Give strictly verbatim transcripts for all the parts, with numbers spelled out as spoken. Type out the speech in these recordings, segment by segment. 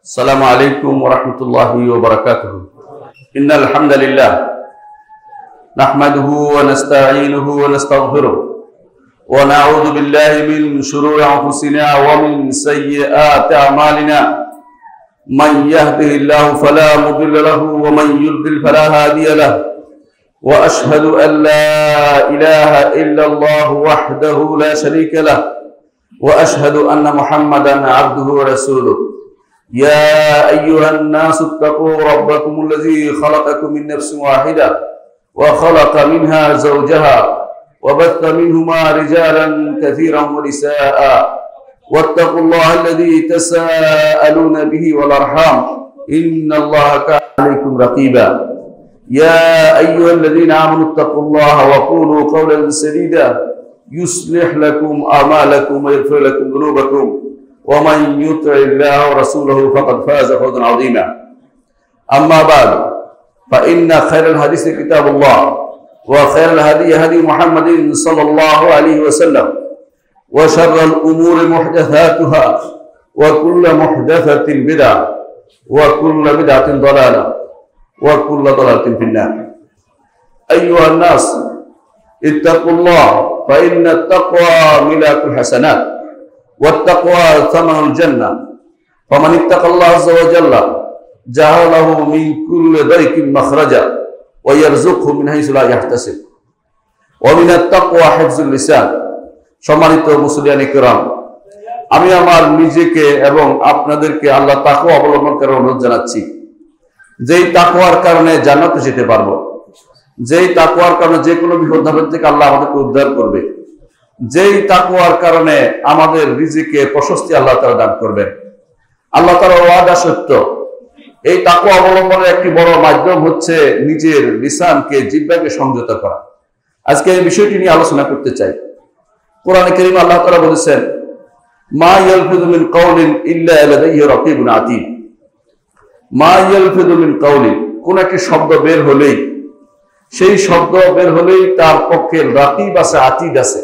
السلام عليكم ورحمة الله وبركاته. إن الحمد لله نحمده ونستعينه ونستغفره ونعوذ بالله من شرور أنفسنا ومن سيئات أعمالنا. من يهده الله فلا مضل له ومن يضلل فلا هادي له. وأشهد أن لا إله إلا الله وحده لا شريك له وأشهد أن محمدا عبده ورسوله. يا أيها الناس اتقوا ربكم الذي خلقكم من نفس واحدة وخلق منها زوجها وبث منهما رجالا كثيرا ونساء واتقوا الله الذي تساءلون به والأرحام إن الله كان عليكم رقيبا. يا أيها الذين آمنوا اتقوا الله وقولوا قولا سديدا يصلح لكم أعمالكم ويغفر لكم ذنوبكم ومن يطع الله ورسوله فقد فاز فوزا عظيما. أما بعد فإن خير الحديث كتاب الله وخير الهدي هدي محمد صلى الله عليه وسلم وشر الأمور محدثاتها وكل محدثة بدعة وكل بدعة ضلالة وكل ضلالة في النار. أيها الناس اتقوا الله فإن التقوى ملاك الحسنات والتقوى ثمن الجنة. فمن اتقى الله عز وجل جعل له من كل ضيق مخرجا ويرزقه من حيث لا يحتسب. ومن التقوى حفظ اللسان. সম্মানিত মুসলিয়ান কিরাম, আমি আমার নিজেকে এবং আপনাদেরকে আল্লাহ তাকওয়া অবলম্বন করার অনুরোধ জানাচ্ছি। যেই তাকওয়ার কারণে জান্নাতে যেতে পারবো, যেই তাকওয়ার কারণে যে কোনো বিপদ আপদ থেকে আল্লাহ আমাদেরকে উদ্ধার করবে, যেই তাকওয়ার কারণে আমাদের রিজিকে প্রশস্তি আল্লাহ তাআলা দান করবেন। আল্লাহ তাআলার ওয়াদা সত্য। এই তাকওয়া অবলম্বনের একটি বড় মাধ্যম হচ্ছে নিজের লিসানকে, জিহ্বাকে সংযত করা। আজকে এই বিষয়টি নিয়ে আলোচনা করতে চাই। কোরআনে কারীমে আল্লাহ তাআলা বলেছেন, মা ইয়ালফিযু মিন কাওলিন ইল্লা লাদাইহি রাকীবুন আতীদ। মা ইয়ালফিযু মিন কাওলিন, কোন একটি শব্দ বের হলেই, সেই শব্দ বের হলেই তার পক্ষে রাকিব আছে, আতীদ আছে।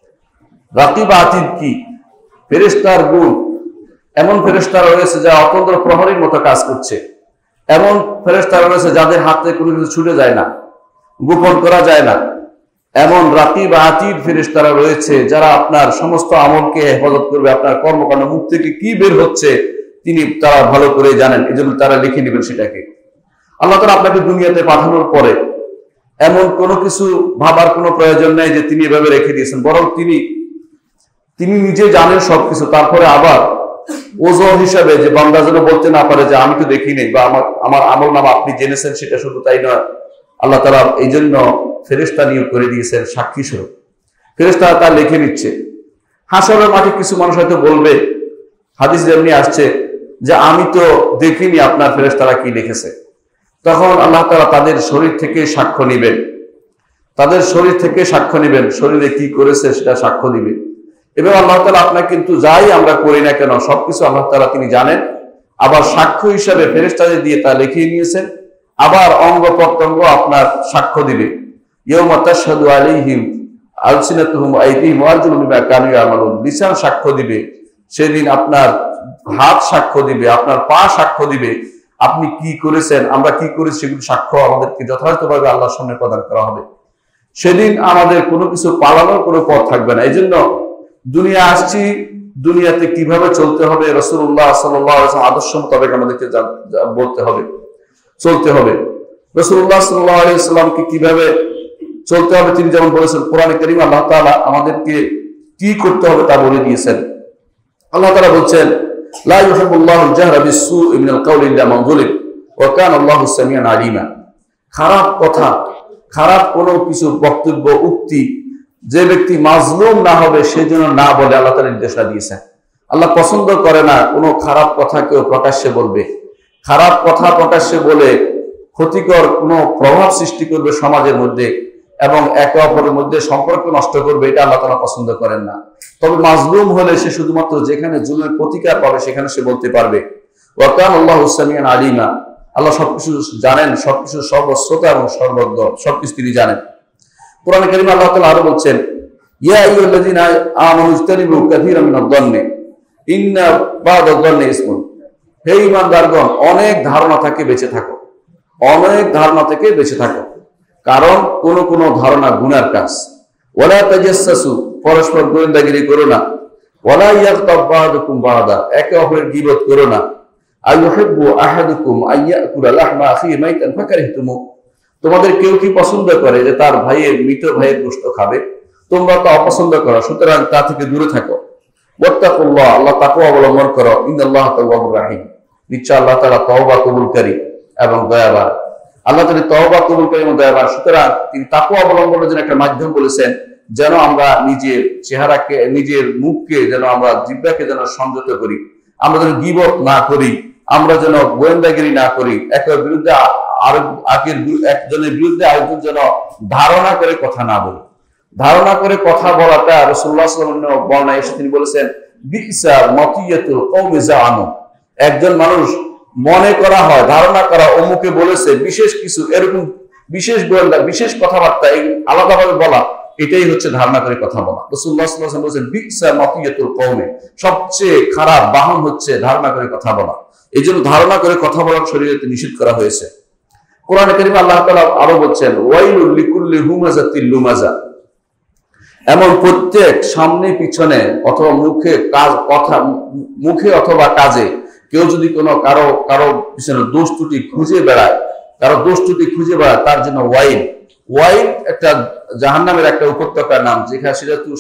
রাকিব আতীদ কি? ফেরেশতার গুণ। এমন ফেরেশতা রয়েছে যা অতন্দ্র প্রহরীর মতো কাজ করছে। এমন ফেরেশতা রয়েছে যাদের হাতে কোনো কিছু ছুটে যায় না, গোপন করা যায় না। এমন রাকিব আতীদ ফেরেশতারা রয়েছে যারা আপনার সমস্ত আমলকে হেফাজত করবে। আপনার কর্মকাণ্ড মুখ থেকে কি বের হচ্ছে তিনি তারা ভালো করে জানেন, এই জন্য তারা লিখে নেবেন সেটাকে। আল্লাহ তাআলা আপনাকে দুনিয়াতে পাঠানোর পরে এমন কোনো কিছু ভাবার কোনো প্রয়োজন নেই যে তিনি এভাবে রেখে দিয়েছেন, বরং তিনি তিনি নিজে জানেন সবকিছু। তারপরে আবার ওজর হিসাবে যে বান্দা যেন বলতে না পারে যে আমি তো দেখি নেই, বা আমার আমার আমল নামা আপনি জেনেছেন, সেটা শুধু তাই নয়, আল্লাহ তাআলা এই জন্য ফেরেশতা নিয়োগ করে দিয়েছেন সাক্ষী স্বরূপ। ফেরেশতা তা লিখে নিচ্ছে। হাসরের মাঠে কিছু মানুষ হয়তো বলবে, হাদিস যেমনি আসছে যে আমি তো দেখিনি আপনার ফেরেশতারা কি লিখেছে। তখন আল্লাহ তাআলা তাদের শরীর থেকে সাক্ষ্য নেবেন, তাদের শরীর থেকে সাক্ষ্য নেবেন, শরীরে কি করেছে সেটা সাক্ষ্য দিবে। এবং আল্লাহ তাআলা আপনার কিন্তু যাই আমরা করি না কেন সবকিছু আল্লাহ তাআলা তিনি জানেন। আবার সাক্ষ্য হিসাবে ফেরেশতাদের দিয়ে তা লিখিয়ে নিয়েছেন। আবার অঙ্গ প্রত্যঙ্গ আপনার সাক্ষ্য দিবে। ইয়াউমা তাশহাদু আলাইহিম আলসিনাতুহুম ওয়া আইদিহিম ওয়া আরজুলুহুম বিমা কানু ইয়ামালুন। লিসান সাক্ষ্য দিবে সেদিন, আপনার হাত সাক্ষ্য দিবে, আপনার পা সাক্ষ্য দিবে আপনি কি করেছেন, আমরা কি করেছি সেগুলো সাক্ষ্য আমাদেরকে যথাযথভাবে আল্লাহর সামনে প্রদান করা হবে। সেদিন আমাদের কোনো কিছু পালানোর কোনো পথ থাকবে না। এই জন্য দুনিয়া আসছি, দুনিয়াতে কিভাবে চলতে হবে রাসূলুল্লাহ সাল্লাল্লাহু আলাইহি ওয়াসাল্লাম আদর্শ মোতাবেক আমাদেরকে বলতে হবে, চলতে হবে। রাসূলুল্লাহ সাল্লাল্লাহু আলাইহি ওয়াসাল্লামকে কিভাবে চলতে হবে তিনি যেমন বলেছেন, কোরআনে কারীমে আল্লাহ তাআলা আমাদেরকে কি করতে হবে তা বলে দিয়েছেন। আল্লাহ তাআলা বলছেন, লা ইউহিব্বুল্লাহুল জাহরা বিস-সুই মিনাল কাওলি ইল্লা মান যুলিম ওয়া কানা আল্লাহু সামিআন আলিমা। খারাপ কথা, খারাপ কোনো কিছু বক্তব্য, উক্তি যে ব্যক্তি মাজলুম না হবে সেজন্য না বলে আল্লাহ তাআলা নির্দেশনা দিয়েছেন। আল্লাহ পছন্দ করে না কোনো খারাপ কথা কেউ প্রকাশ্যে বলবে। খারাপ কথা প্রকাশ্যে বলে ক্ষতিকর কোনো প্রভাব সৃষ্টি করবে সমাজের মধ্যে এবং একে অপরের মধ্যে সম্পর্ক নষ্ট করবে, এটা আল্লাহ তাআলা পছন্দ করেন না। তবে মাজলুম হলে সে শুধুমাত্র যেখানে জুলুমের প্রতিকার পাবে সেখানে সে বলতে পারবে। ওয়া কানা আল্লাহু সামিআন আলিমা। আল্লাহ সবকিছু জানেন, সবকিছু সর্বশ্রোতা এবং সর্বজ্ঞ, সবকিছু তিনি জানেন। কোরআনে কারীমে আল্লাহ তাআলা আরো বলছেন, ইয়া আইয়ুহাল্লাযীনা আমানু ইজতানিবু কাসীরাম মিনাদ-যন্নি ইন্না বা'দাদ-যন্নি ইসমুন। হে ঈমানদারগণ, অনেক ধারণা থেকে বেঁচে থাকো, অনেক ধারণা থেকে বেঁচে থাকো, কারণ কোন কোন ধারণা গুনার কাজ। ওয়ালা তাজাসসু, পরস্পর গোয়েন্দাগিরি করো না। ওয়ালা ইয়াগতাব বা'দুকুম বা'দা, একে অপরের গীবত করো না। আইয়ুহিব্বু আহাদুকুম আইয়াকুলা লাহমা আখিহি মাইতান ফাকারিহতুমু, তোমাদের কেউ কি পছন্দ করে যে তার ভাইয়ের মৃত ভাইয়ের গোশত খাবে? তোমরা তো অপছন্দ করো, সুতরাং তা থেকে দূরে থাকো। ওয়াত্তাকুল্লাহ, আল্লাহ তাকওয়া অবলম্বন করো। ইন্নাল্লাহা তাওয়াবুর রাহিম, নিশ্চয় আল্লাহ তাআলা তওবা কবুলকারী এবং দয়াবান। আল্লাহ তাআলা তওবা কবুলকারী এবং দয়াবান, সুতরাং তিনি তাকওয়া অবলম্বনের জন্য একটা মাধ্যম বলেছেন, যেন আমরা নিজের চেহারাকে, নিজের মুখকে যেন আমরা জিহ্বাকে যেন সংযত করি, আমরা যেন গীবত না করি, আমরা যেন গোয়েন্দাগিরি না করি, একের বিরুদ্ধে আর একজনের বিরুদ্ধে আরেকজন যেন ধারণা করে কথা না বলি। ধারণা করে কথা বলাটা রাসূলুল্লাহ সাল্লাল্লাহু আলাইহি ওয়াসাল্লাম বর্ণনায় এসে তিনি বলেছেন, বিসা মাতিয়াতুল কওমি জাআনু, একজন মানুষ মনে করা হয়, ধারণা করা অমুকে বলেছে বিশেষ কিছু, এরকম বিশেষ গোয়েন্দা বিশেষ কথাবার্তা আলাদাভাবে বলা, এটাই হচ্ছে ধারণা করে কথা বলা। রাসূলুল্লাহ সাল্লাল্লাহু আলাইহি ওয়াসাল্লাম বলেছেন, বিসা মাতিয়াতুল কওমি, সবচেয়ে খারাপ বাহন হচ্ছে ধারণা করে কথা বলা। এই জন্য ধারণা করে কথা বলার শরীয়তে নিষেধ করা হয়েছে। কোরআনে কারীমে আল্লাহ তাআলা আরো বলছেন, ওয়াইলুল লিকুল্লি হুমাযাতিল লুমাযা, এমন প্রত্যেক সামনে পিছনে অথবা মুখে কাজ কথা মুখে অথবা কাজে কেউ যদি কোনো কারো কারো পিছনে দোষ ত্রুটি খুঁজে বেড়ায়, কারো দোষ ত্রুটি খুঁজে বেড়ায়, তার জন্য ওয়াইল, ওয়াইল একটা জাহান্নামের একটা উপত্যকার নাম, যেখানে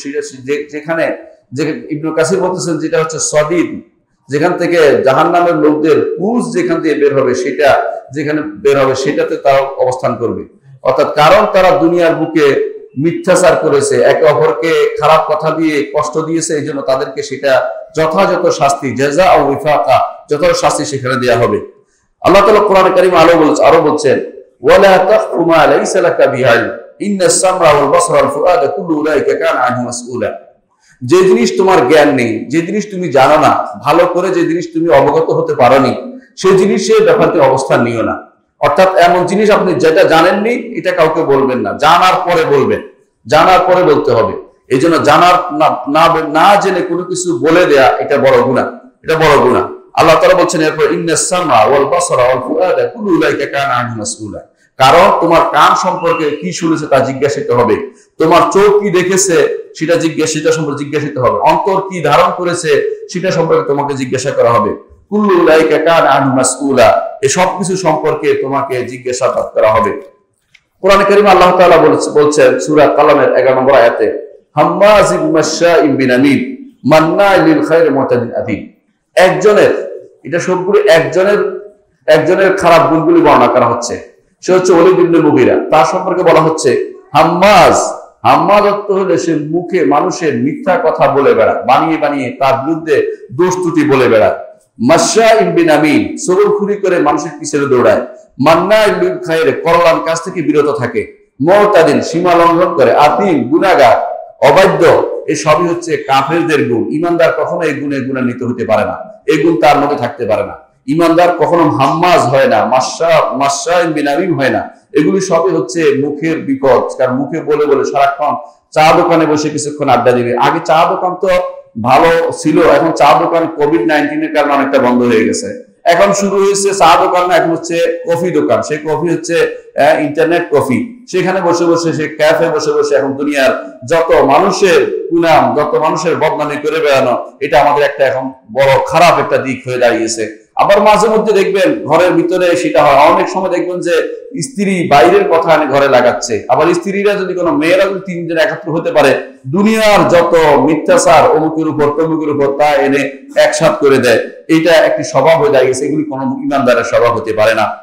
যেখানে ইবনে কাসির বলতেছেন যেটা হচ্ছে সদিদ, যেখান থেকে জাহান্নামের লোকদের পুরুষ যেখান থেকে বের হবে, সেটা যেখানে বের হবে সেটাতে তারা অবস্থান করবে। অর্থাৎ কারণ তারা দুনিয়ার বুকে মিথ্যাচার করেছে, একে অপরকে খারাপ কথা দিয়ে কষ্ট দিয়েছে, এই জন্য তাদেরকে সেটা যথাযথ শাস্তি, জাযা ও ওয়াফাকা, যথাযথ শাস্তি সেখানে দেওয়া হবে। আল্লাহ তাআলা কোরআনে কারীমে আরো বলছেন আরো বলছেন ওয়ালা তাখফু মা লাইসা লাকা বিহি ইন্নাস সামআ ওয়াল বাসরা ওয়াল ফুআদা কুল্লু উলাইকা কানা আনহু মাসউলা, যে জিনিস তোমার জ্ঞান নেই, যে জিনিস তুমি জানো না, ভালো করে যে জিনিস তুমি অবগত হতে পারোনি, সেই জিনিসের ব্যাপারে অবস্থান নিও না। অর্থাৎ এমন জিনিস আপনি যেটা জানেননি এটা কাউকে বলবেন না, জানার পরে বলবেন, জানার পরে বলতে হবে। এই জন্য জানার না না জেনে কোনো কিছু বলে দেয়া এটা বড় গুনাহ, এটা বড় গুনাহ। আল্লাহ তাআলা বলছেন এরপর, ইন্নাস সামআ ওয়াল বাসরা ওয়াল ফুআদা কুল্লু উলাইকা কানা আনহু মাসউলা, কারণ তোমার কান সম্পর্কে কি শুনেছে তা জিজ্ঞাসিত হবে, তোমার চোখ কি দেখেছে সেটা জিজ্ঞাসা সেটা সম্পর্কে জিজ্ঞাসিত হবে, অন্তর কি ধারণ করেছে সেটা সম্পর্কে তোমাকে জিজ্ঞাসা করা হবে। কুল্লু উলাইকা কানা আনহু মাসউলা, এই সব কিছু সম্পর্কে তোমাকে জিজ্ঞাসাবাদ করা হবে। কোরআনে কারীমে আল্লাহ তাআলা বলছেন সূরা কালামের এগারো নম্বর আয়াতে, হাম্মাযিম মাশশাইম বিনামিম মান্না'আ লিল খায়র মুতাদিন আযীম, একজনের, এটা সবগুলো একজনের একজনের খারাপ গুণগুলি বর্ণনা করা হচ্ছে। সে হচ্ছে ওলীদ ইবনে মুগীরা, তার সম্পর্কে বলা হচ্ছে হাম্মাজ, হাম্মাজ অর্থ হলে সে মুখে মানুষের মিথ্যা কথা বলে বেড়ায়, বানিয়ে বানিয়ে তার বিরুদ্ধে দোষ ত্রুটি বলে বেড়ায়। মাশশাইম বিনামিম, সবলখুরি করে মানুষের পিছনে দৌড়ায়। মান্না'আ লিল খায়র, কল্যাণ কাজ থেকে বিরত থাকে। মুতাদিন, সীমা লঙ্ঘন করে। আতিম, গুনাহগার, অবাধ্য, এই সবই হচ্ছে কাফেরদের গুণ। ঈমানদার কখনো এই গুণে গুণান্বিত হতে পারে না, এই গুণ তার মধ্যে থাকতে পারে না। ঈমানদার কখনো হাম্মাজ হয় না, মাশশা মাশশাইম বিনামিম হয় না। এগুলি সবই হচ্ছে মুখের বিপদ, কারণ মুখে বলে বলে সারাক্ষণ চা দোকানে বসে কিছুক্ষণ আড্ডা দিবে। আগে চা দোকান তো ভালো ছিল, এখন চা দোকান কোভিড নাইন্টিন এর কারণে অনেকটা বন্ধ হয়ে গেছে। এখন শুরু হয়েছে চা দোকান না, এখন হচ্ছে কফি দোকান। সেই কফি হচ্ছে ইন্টারনেট কফি, সেখানে বসে বসে সে ক্যাফে বসে বসে এখন দুনিয়ার যত মানুষের কুনাম, যত মানুষের বদনামি করে বেড়ানো, এটা আমাদের একটা এখন বড় খারাপ একটা দিক হয়ে দাঁড়িয়েছে। আবার মাঝে মধ্যে দেখবেন ঘরের ভিতরে সেটা হয়, অনেক সময় দেখবেন যে স্ত্রী বাইরের কথা এনে ঘরে লাগাচ্ছে। আবার স্ত্রীরা যদি কোনো মেয়েরা যদি তিনজন একাত্র হতে পারে, দুনিয়ার যত মিথ্যাচার অমুকের উপর তমুকের উপর তা এনে একসাথ করে দেয়, এটা একটি স্বভাব হয়ে দাঁড়িয়েছে। এগুলি কোনো ঈমানদারের স্বভাব হতে পারে না।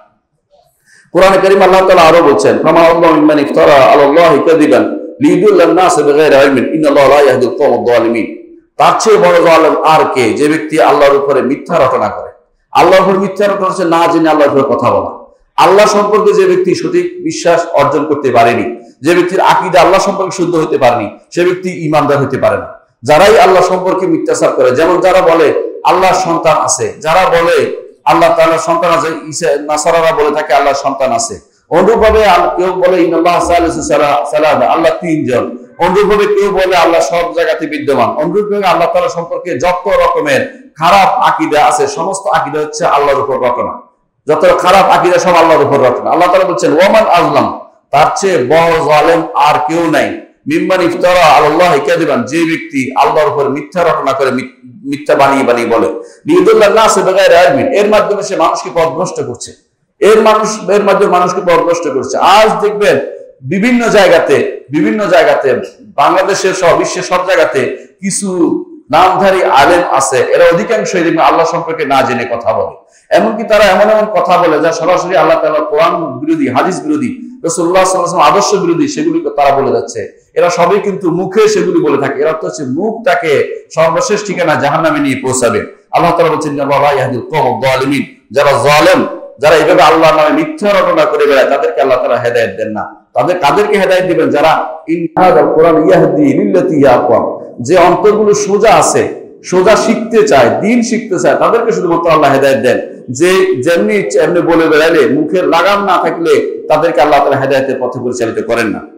কোরআনে কারীমে আল্লাহ তাআলা আরো বলছেন, ফামা আল্লাহু মিম্মান ইফতারা আলাল্লাহি কাযিবান লিইদুল্লান নাস বিগাইরি ইলমিন ইন্নাল্লাহা লা ইয়াহদিল কওমাদ যালিমিন, তার চেয়ে বড় জালেম আর কে, যে ব্যক্তি আল্লাহর উপরে মিথ্যা রটনা করে। আল্লাহর উপর মিথ্যা রটনা হচ্ছে না জেনে আল্লাহর উপর কথা বলা। আল্লাহ সম্পর্কে যে ব্যক্তি সঠিক বিশ্বাস অর্জন করতে পারেনি, যে ব্যক্তির আকীদা আল্লাহ সম্পর্কে শুদ্ধ হতে পারেনি, সে ব্যক্তি ঈমানদার হতে পারে না। যারাই আল্লাহ সম্পর্কে মিথ্যাচার করে, যেমন যারা বলে আল্লাহর সন্তান আছে, যারা বলে আল্লাহ তাআলার সন্তান আছে, ঈসা নাসারারা বলে থাকে আল্লাহর সন্তান আছে, অনুরূপভাবে কেউ বলে ইন্নাল্লাহা সালিসু সালাসা, আল্লাহ তিনজন, অনুরূপভাবে কেউ বলে আল্লাহ সব জায়গাতে বিদ্যমান, অনুরূপভাবে আল্লাহ তাআলা সম্পর্কে যত রকমের খারাপ আকীদা আছে সমস্ত আকীদা হচ্ছে আল্লাহর উপর রটনা। যত খারাপ আকীদা সব আল্লাহর উপর রটনা। আল্লাহ তাআলা বলছেন ওয়ামান আযলাম, তার চেয়ে বড় জালেম আর কেউ নাই, মিম্মান ইফতারা আলাল্লাহি কাযিবান, যে ব্যক্তি আল্লাহর উপর মিথ্যা রটনা করে, মিথ্যা বানিয়ে বানিয়ে বলে, লিইউদিল্লান নাস বিগাইরি ইলমিন, এর মাধ্যমে সে মানুষকে পথভ্রষ্ট করছে, এর মানুষ এর মাধ্যমে মানুষকে পথভ্রষ্ট করছে। আজ দেখবেন বিভিন্ন জায়গাতে বিভিন্ন জায়গাতে বাংলাদেশের সহ বিশ্বের সব জায়গাতে কিছু নামধারী আলেম আছে, এরা অধিকাংশই আল্লাহ সম্পর্কে না জেনে কথা বলে। এমনকি তারা এমন এমন কথা বলে যা সরাসরি আল্লাহ তাআলা কোরআন বিরোধী, হাদিস বিরোধী, রাসূলুল্লাহ সাল্লাল্লাহু আলাইহি ওয়াসাল্লাম আদর্শ বিরোধী, সেগুলি তারা বলে যাচ্ছে। এরা সবই কিন্তু মুখে সেগুলি বলে থাকে, এর অর্থ হচ্ছে মুখ তাকে সর্বশেষ ঠিকানা জাহান্নামে নিয়ে পৌঁছাবে। আল্লাহ তাআলা বলেছেন আল্লাহ ইয়াহদিল কওমাজ যালিমিন, যারা জালেম, যারা এইভাবে আল্লাহর নামে মিথ্যা রটনা করে বেড়ায় তাদেরকে আল্লাহ তাআলা হেদায়েত দেন না। তাদের কাদেরকে হেদায়েত দিবেন? যারা ইন্নাল কোরআন ইয়াহদি লিল্লাতি হিয়া আকওয়াম, যে অন্তরগুলো সোজা আছে, সোজা শিখতে চায়, দ্বীন শিখতে চায়, তাদেরকে শুধুমাত্র আল্লাহ হেদায়েত দেন। যে যেমনি এমনি বলে বেড়ালে, মুখের লাগাম না থাকলে তাদেরকে আল্লাহ তাআলা হেদায়েতের পথে পরিচালিত করেন না।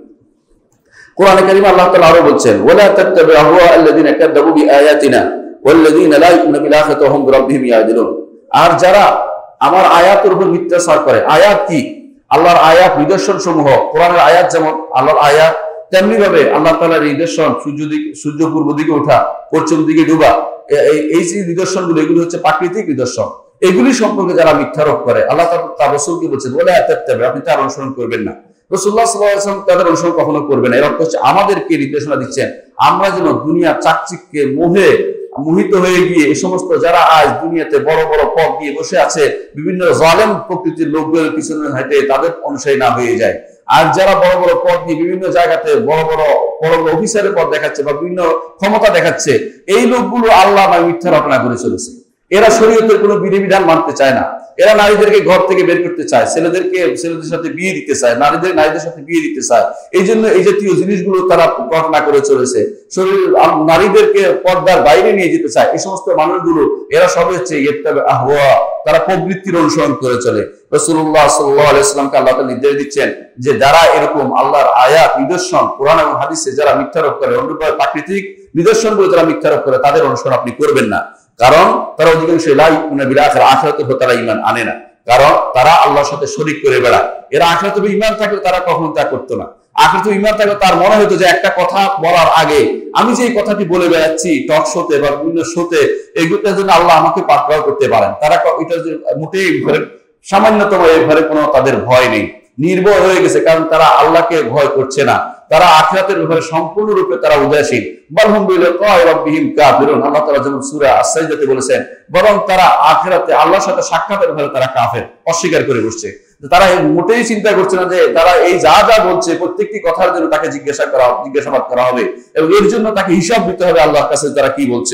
কোরআনে কারীমে আল্লাহ তাআলা আরো বলছেন ওয়ালা তাত্তাবি আহওয়া আল্লাযিনা কাযযাবু বিআয়াতিনা ওয়াল্লাযিনা লা ইউমিনুনা বিল আখিরাতি ওয়া হুম বিরাব্বিহিম ইয়াদিলুন, আর যারা আমার আয়াতের উপর মিথ্যাচার করে। আয়াত কি? আল্লাহর আয়াত, নিদর্শন সমূহ। কোরআনের আয়াত যেমন আল্লাহর আয়াত, তেমনি ভাবে আল্লাহ তাআলার নিদর্শন, সূর্য দিকে সূর্য পূর্ব দিকে ওঠা, পশ্চিম দিকে ডুবা, এই যে নিদর্শনগুলো, এগুলো হচ্ছে প্রাকৃতিক নিদর্শন। এগুলি সম্পর্কে যারা মিথ্যারোপ করে, আল্লাহ তার রাসূলকে বলছেন ওয়ালা তাত্তাবি, আপনি তার অনুসরণ করবেন না। রাসূলুল্লাহ সাল্লাল্লাহু আলাইহি ওয়াসাল্লাম তাদের অনুসরণ কখনো করবেন না। এর অর্থ হচ্ছে আমাদেরকে নির্দেশনা দিচ্ছেন আমরা যেন দুনিয়ার চাকচিক্যে মোহে মোহিত হয়ে গিয়ে এই সমস্ত যারা আজ দুনিয়াতে বড় বড় পদ দিয়ে বসে আছে, বিভিন্ন জালেম প্রকৃতির লোকদের পিছনে হাঁটে, তাদের অনুসারী না হয়ে যায়। আর যারা বড় বড় পদ দিয়ে বিভিন্ন জায়গাতে বড় বড় বড় বড় অফিসারের পদ দেখাচ্ছে বা বিভিন্ন ক্ষমতা দেখাচ্ছে, এই লোকগুলো আল্লাহ বা মিথ্যা রটনা করে চলেছে। এরা শরীয়তের কোনো বিধিবিধান মানতে চায় না। এরা নারীদেরকে ঘর থেকে বের করতে চায়, ছেলেদেরকে ছেলেদের সাথে বিয়ে দিতে চায়, নারীদের নারীদের সাথে বিয়ে দিতে চায়। এই জন্য এই জাতীয় জিনিসগুলো তারা ঘটনা করে চলেছে। শরীর নারীদেরকে পর্দার বাইরে নিয়ে যেতে চায়। এই সমস্ত মানুষগুলো এরা সবই হচ্ছে ইত্তাবা আহওয়া, তারা প্রবৃত্তির অনুসরণ করে চলে। রাসূলুল্লাহ সাল্লাল্লাহু আলাইহি ওয়াসাল্লামকে আল্লাহ তাআলা নির্দেশ দিচ্ছেন যে যারা এরকম আল্লাহর আয়াত, নিদর্শন, কোরআন এবং হাদিসে যারা মিথ্যারোপ করে, অন্যভাবে প্রাকৃতিক নিদর্শনগুলো যারা মিথ্যারোপ করে, তাদের অনুসরণ আপনি করবেন না। কারণ তারা অধিকাংশ লা ইউমিনুনা বিল আখিরাতি, আখিরাতের উপর তারা ঈমান আনে না। কারণ তারা আল্লাহর সাথে শরীক করে বেড়ায়। এরা আখিরাতের উপর ঈমান থাকলে তারা কখনো তা করতো না। আখিরাতের ঈমান থাকলে তার মনে হতো যে একটা কথা বলার আগে আমি যে কথাটি বলে বেড়াচ্ছি টক শোতে বা বিভিন্ন শোতে, এগুলোর জন্য আল্লাহ আমাকে পাকড়াও করতে পারেন। তারা এটা মোটেই সামান্যতম এই ঘরে কোনো তাদের ভয় নেই, নির্ভয় হয়ে গেছে। কারণ তারা আল্লাহকে ভয় করছে না, তারা আখিরাতের ব্যাপারে সম্পূর্ণরূপে তারা উদাসীন। বালহুম বিলিকাই রাব্বিহিম কাফিরুন, আল্লাহ তাআলা যেমন সূরা আস-সাজদাতে বলেছেন, বরং তারা আখিরাতে আল্লাহর সাথে সাক্ষাতের ব্যাপারে তারা কাফের, অস্বীকার করে বসছে। তারা মোটেই চিন্তা করছে না যে তারা এই যা যা বলছে প্রত্যেকটি কথার জন্য তাকে জিজ্ঞাসা করা জিজ্ঞাসাবাদ করা হবে এবং এর জন্য তাকে হিসাব দিতে হবে আল্লাহর কাছে তারা কি বলছে।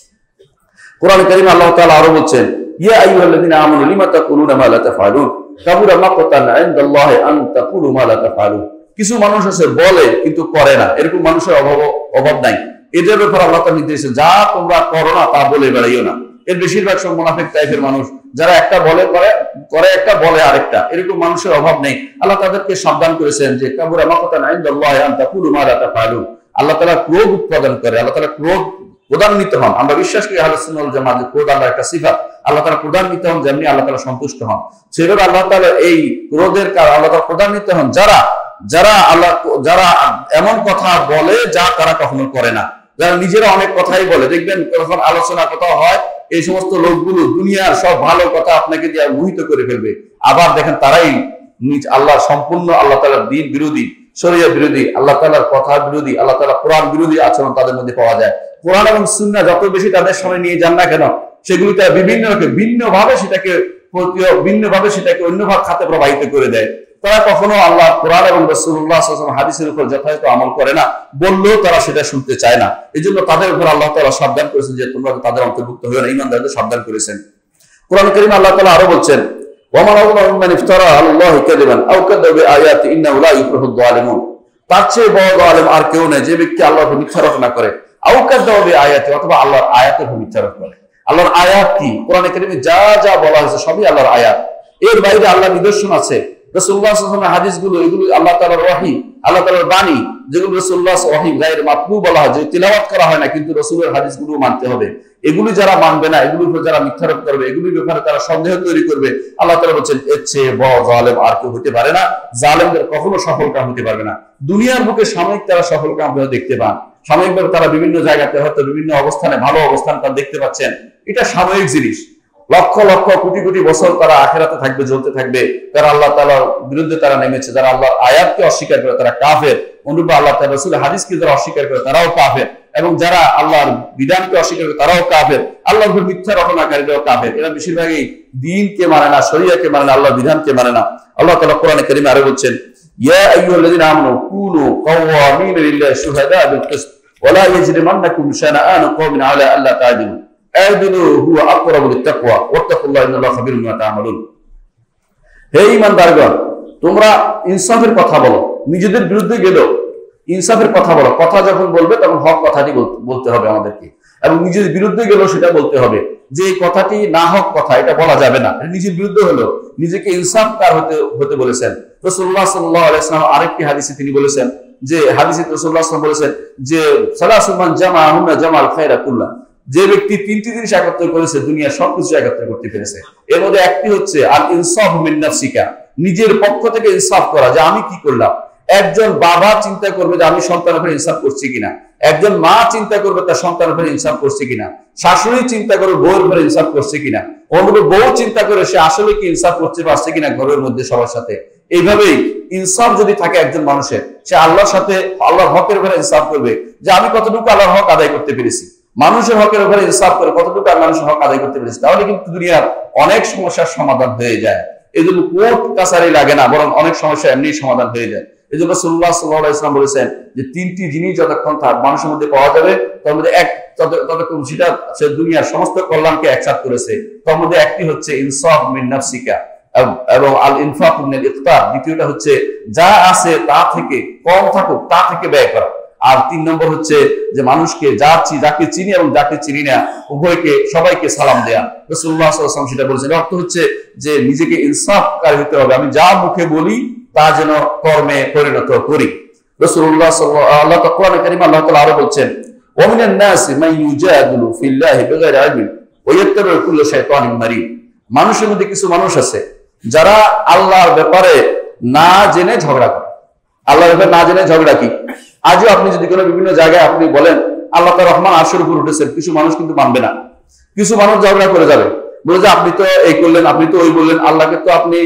কোরআন কারীমে আল্লাহ তাআলা আরো বলছেন ইয়া আইয়ুহাল্লাযীনা আমানু লিমা তাকুলুনা মা লা তাফআলুন কাবুরা মাকতান ইনদাল্লাহি আন তাকুলু মা লা তাফআলুন। কিছু মানুষ আছে বলে কিন্তু করে না, এরকম মানুষের অভাব অভাব নাই। এদের ব্যাপারে আল্লাহ তাআলা নির্দেশ দিয়েছেন যা তোমরা করো না তা বলে বেড়াইও না। এর বেশিরভাগ সব মুনাফিক টাইপের মানুষ, যারা একটা বলে করে করে একটা বলে আরেকটা, এরকম মানুষের অভাব নেই। আল্লাহ তাদেরকে সাবধান করেছেন যে কাবুরা মাকতান ইনদাল্লাহি আন তাকুলু মা লা তাফআলুন। আল্লাহ তাআলা ক্রোধ উৎপাদন করে, আল্লাহ তাআলা ক্রোধ প্রদান্বিত হন। আমরা বিশ্বাস করি আহলে সুন্নাহ ওয়াল জামাত যে ক্রোধ আল্লাহর একটা সিফাত, আল্লাহ তাআলা প্রদান্বিত হন, যেমনি আল্লাহ তাআলা সন্তুষ্ট হন। সেভাবে আল্লাহ তাআলা এই ক্রোধের কারণে আল্লাহ তাআলা প্রদান্বিত হন যারা যারা আল্লাহ যারা এমন কথা বলে যা তারা কখনো করে না, যারা নিজেরা অনেক কথাই বলে। দেখবেন যখন আলোচনা কথা হয় এই সমস্ত লোকগুলো দুনিয়ার সব ভালো কথা আপনাকে দিয়ে মোহিত করে ফেলবে। আবার দেখেন তারাই নিজ আল্লাহ সম্পূর্ণ আল্লাহ তাআলার দ্বীন বিরোধী, শরীয়ত বিরোধী, আল্লাহ তাআলার কথা বিরোধী, আল্লাহ তাআলা কোরআন বিরোধী আচরণ তাদের মধ্যে পাওয়া যায়। কোরআন এবং সুন্নাহ যত বেশি তাদের সামনে নিয়ে যান না কেন, সেগুলি তারা বিভিন্ন ভিন্ন ভাবে সেটাকে ভিন্ন ভাবে সেটাকে অন্য ভাব খাতে প্রবাহিত করে দেয়। তারা কখনো আল্লাহ কোরআন এবং রাসূলুল্লাহ সাল্লাল্লাহু আলাইহি ওয়াসাল্লাম হাদিসের উপর যথাযথ আমল করে না, বললেও তারা সেটা শুনতে চায় না। এই জন্য তাদের উপর আল্লাহ তাআলা সাবধান করেছেন যে তোমরা তাদের অন্তর্ভুক্ত হইও না, ঈমানদারদের সাবধান করেছেন। কোরআন কারীমে আল্লাহ তাআলা আরো বলছেন ওয়ামান আযলামু মিম্মান ইফতারা আলাল্লাহি কাযিবান আও কাযাবা বিআয়াতি ইন্নাহু লা ইফলিহুয যালিমুন। তার চেয়ে বড় জালেম আর কেউ নেই যে ব্যক্তি আল্লাহর উপর মিথ্যা রটনা করে, আও কাযাবা বিআয়াতি, অথবা আল্লাহর আয়াতের উপর মিথ্যা রটনা করে। আল্লাহর আয়াত কি? কোরআনে কারীমে যা যা বলা হয়েছে সবই আল্লাহর আয়াত। এর বাইরে আল্লাহর নিদর্শন আছে, রাসূলুল্লাহ সাল্লাল্লাহু আলাইহি ওয়াসাল্লামের হাদিসগুলো, এগুলো আল্লাহ তাআলার ওহী, আল্লাহ তাআলার বাণী। যেগুলো রাসূলুল্লাহ ওয়াহি গায়র মাতলু বলা হয়, যে তিলাওয়াত করা হয় না কিন্তু রাসূলের হাদিসগুলো মানতে হবে, এগুলি যারা মানবে না, এগুলির উপর যারা মিথ্যারোপ করবে, এগুলির ব্যাপারে তারা সন্দেহ তৈরি করবে, আল্লাহ তাআলা বলেন এর চেয়ে বড় জালেম আর কেউ হতে পারে না। জালেমদের কখনো সফল কাম হতে পারবে না। দুনিয়ার বুকে সাময়িক তারা সফল কাম দেখতে পান, সাময়িকভাবে তারা বিভিন্ন জায়গাতে হয়তো বিভিন্ন অবস্থানে ভালো অবস্থান তারা দেখতে পাচ্ছেন, এটা সাময়িক জিনিস। লক্ষ লক্ষ কোটি কোটি বছর তারা আখিরাতে থাকবে, জ্বলতে থাকবে। তারা আল্লাহ তাআলার বিরুদ্ধে তারা নেমেছে, যারা আল্লাহর আয়াতকে অস্বীকার করে তারা কাফের। অনুরূপ আল্লাহ তাআলা রাসূলের হাদিসকে যারা অস্বীকার করে তারাও কাফের, এবং যারা আল্লাহর বিধানকে অস্বীকার করে তারাও কাফের। আল্লাহর উপর মিথ্যা রটনাকারীরাও কাফের। এরা বেশিরভাগই দ্বীনকে মানে না, শরিয়াকে মানে না, আল্লাহর বিধানকে মানে না। আল্লাহ তাআলা কোরআনে কারীমে আরো বলছেন, ইয়া আইয়ুহাল্লাযীনা আমানু কুনু কাওয়ামিনা লিল্লাহি শুহাদা বিল কিসত ওয়া লা ইয়াজরিমান্নাকুম শানাআনু কওমিন আলা আল্লা তা'দিলু আ'দিলু হুয়া আকরাবু লিত-তাকওয়া ওয়াত্তাকুল্লাহা ইন্নাল্লাহা খাবীরুম বিমা তা'মালুন। হে ঈমানদারগণ, তোমরা ইনসাফের কথা বলো, নিজেদের বিরুদ্ধে গেলেও ইনসাফের কথা বলো। কথা যখন বলবে তখন হক কথাটি বলতে হবে আমাদেরকে, এবং নিজের বিরুদ্ধে গেলেও সেটা বলতে হবে যে এই কথাটি না হক কথা, এটা বলা যাবে না। নিজের বিরুদ্ধে হলো নিজেকে ইনসাফকার হতে হতে বলেছেন। রাসূলুল্লাহ সাল্লাল্লাহু আলাইহি ওয়াসাল্লাম আরেকটি হাদিসে তিনি বলেছেন যে, হাদিসে রাসূলুল্লাহ সাল্লাল্লাহু আলাইহি ওয়াসাল্লাম বলেছেন যে সালাসুন মান জামাআহুন্না জামাল খায়রা কুল্লা, যে ব্যক্তি তিনটি জিনিস একত্র করেছে দুনিয়ার সবকিছু একত্র করতে পেরেছে। এর মধ্যে একটি হচ্ছে আল ইনসাফ মিন নাফসিকা, নিজের পক্ষ থেকে ইনসাফ করা, যে আমি কি করলাম। একজন বাবা চিন্তা করবে যে আমি সন্তানের উপর ইনসাফ করছি কিনা, একজন মা চিন্তা করবে তার সন্তানের উপর ইনসাফ করছে কিনা, শাশুড়ি চিন্তা করবে বউয়ের উপর ইনসাফ করছে কিনা, অন্য বউ চিন্তা করে সে আসলে কি ইনসাফ করতে পারছে কিনা ঘরের মধ্যে সবার সাথে। এইভাবেই ইনসাফ যদি থাকে একজন মানুষের, সে আল্লাহর সাথে আল্লাহর হকের উপরে ইনসাফ করবে যে আমি কতটুকু আল্লাহর হক আদায় করতে পেরেছি। মানুষের হকের উপরে ইনসাফ করে কতটুকু আর মানুষের হক আদায় করতে পেরেছি, তাহলে কিন্তু দুনিয়ার অনেক সমস্যার সমাধান হয়ে যায়। এই জন্য কোর্ট কাছারি লাগে না, বরং অনেক সমস্যা এমনি সমাধান হয়ে যায়। এই জন্য রাসূলুল্লাহ সাল্লাল্লাহু আলাইহি ওয়াসাল্লাম বলেছেন যে তিনটি জিনিস যতক্ষণ থাক মানুষের মধ্যে পাওয়া যাবে, তার মধ্যে এক ততক্ষণ সেটা সে দুনিয়ার সমস্ত কল্যাণকে একসাথ করেছে। তার মধ্যে একটি হচ্ছে ইনসাফ মিন নাফসিকা এবং আল ইনফাক মিনাল ইফতার, দ্বিতীয়টা হচ্ছে যা আছে তা থেকে কম থাকুক তা থেকে ব্যয় করা, আর তিন নম্বর হচ্ছে যে মানুষকে যা যাকে চিনি এবং যাকে চিনি না উভয়কে সবাইকে সালাম দেয়া। রাসূলুল্লাহ সাল্লাল্লাহু আলাইহি ওয়াসাল্লাম সেটা বলেছেন। অর্থ হচ্ছে যে নিজেকে ইনসাফকারী হতে হবে, আমি যা মুখে বলি তা যেন কর্মে পরিণত করি। রাসূলুল্লাহ সাল্লাল্লাহু আলাইহি ওয়া সাল্লাম কারীম আল্লাহ তাআলা আরো বলছেন, ওয়া মিনান নাসি মান ইউজাদিলু ফিল্লাহি বিগাইরি ইলমিন ওয়া ইয়াত্তাবিউ কুল্লা শাইতানিন মারিদ। মানুষের মধ্যে কিছু মানুষ আছে যারা আল্লাহর ব্যাপারে না জেনে ঝগড়া করে। আল্লাহর ব্যাপারে না জেনে ঝগড়া কি? আজও আপনি যদি কোনো বিভিন্ন জায়গায় আপনি বলেন আল্লাহ তাআলা রহমান আরশের উপর উঠেছেন, কিছু মানুষ কিন্তু মানবে না। কিছু মানুষ ঝগড়া করে যাবে, বলে যে আপনি তো এই করলেন, আপনি তো ওই বললেন, আল্লাহকে তো আপনি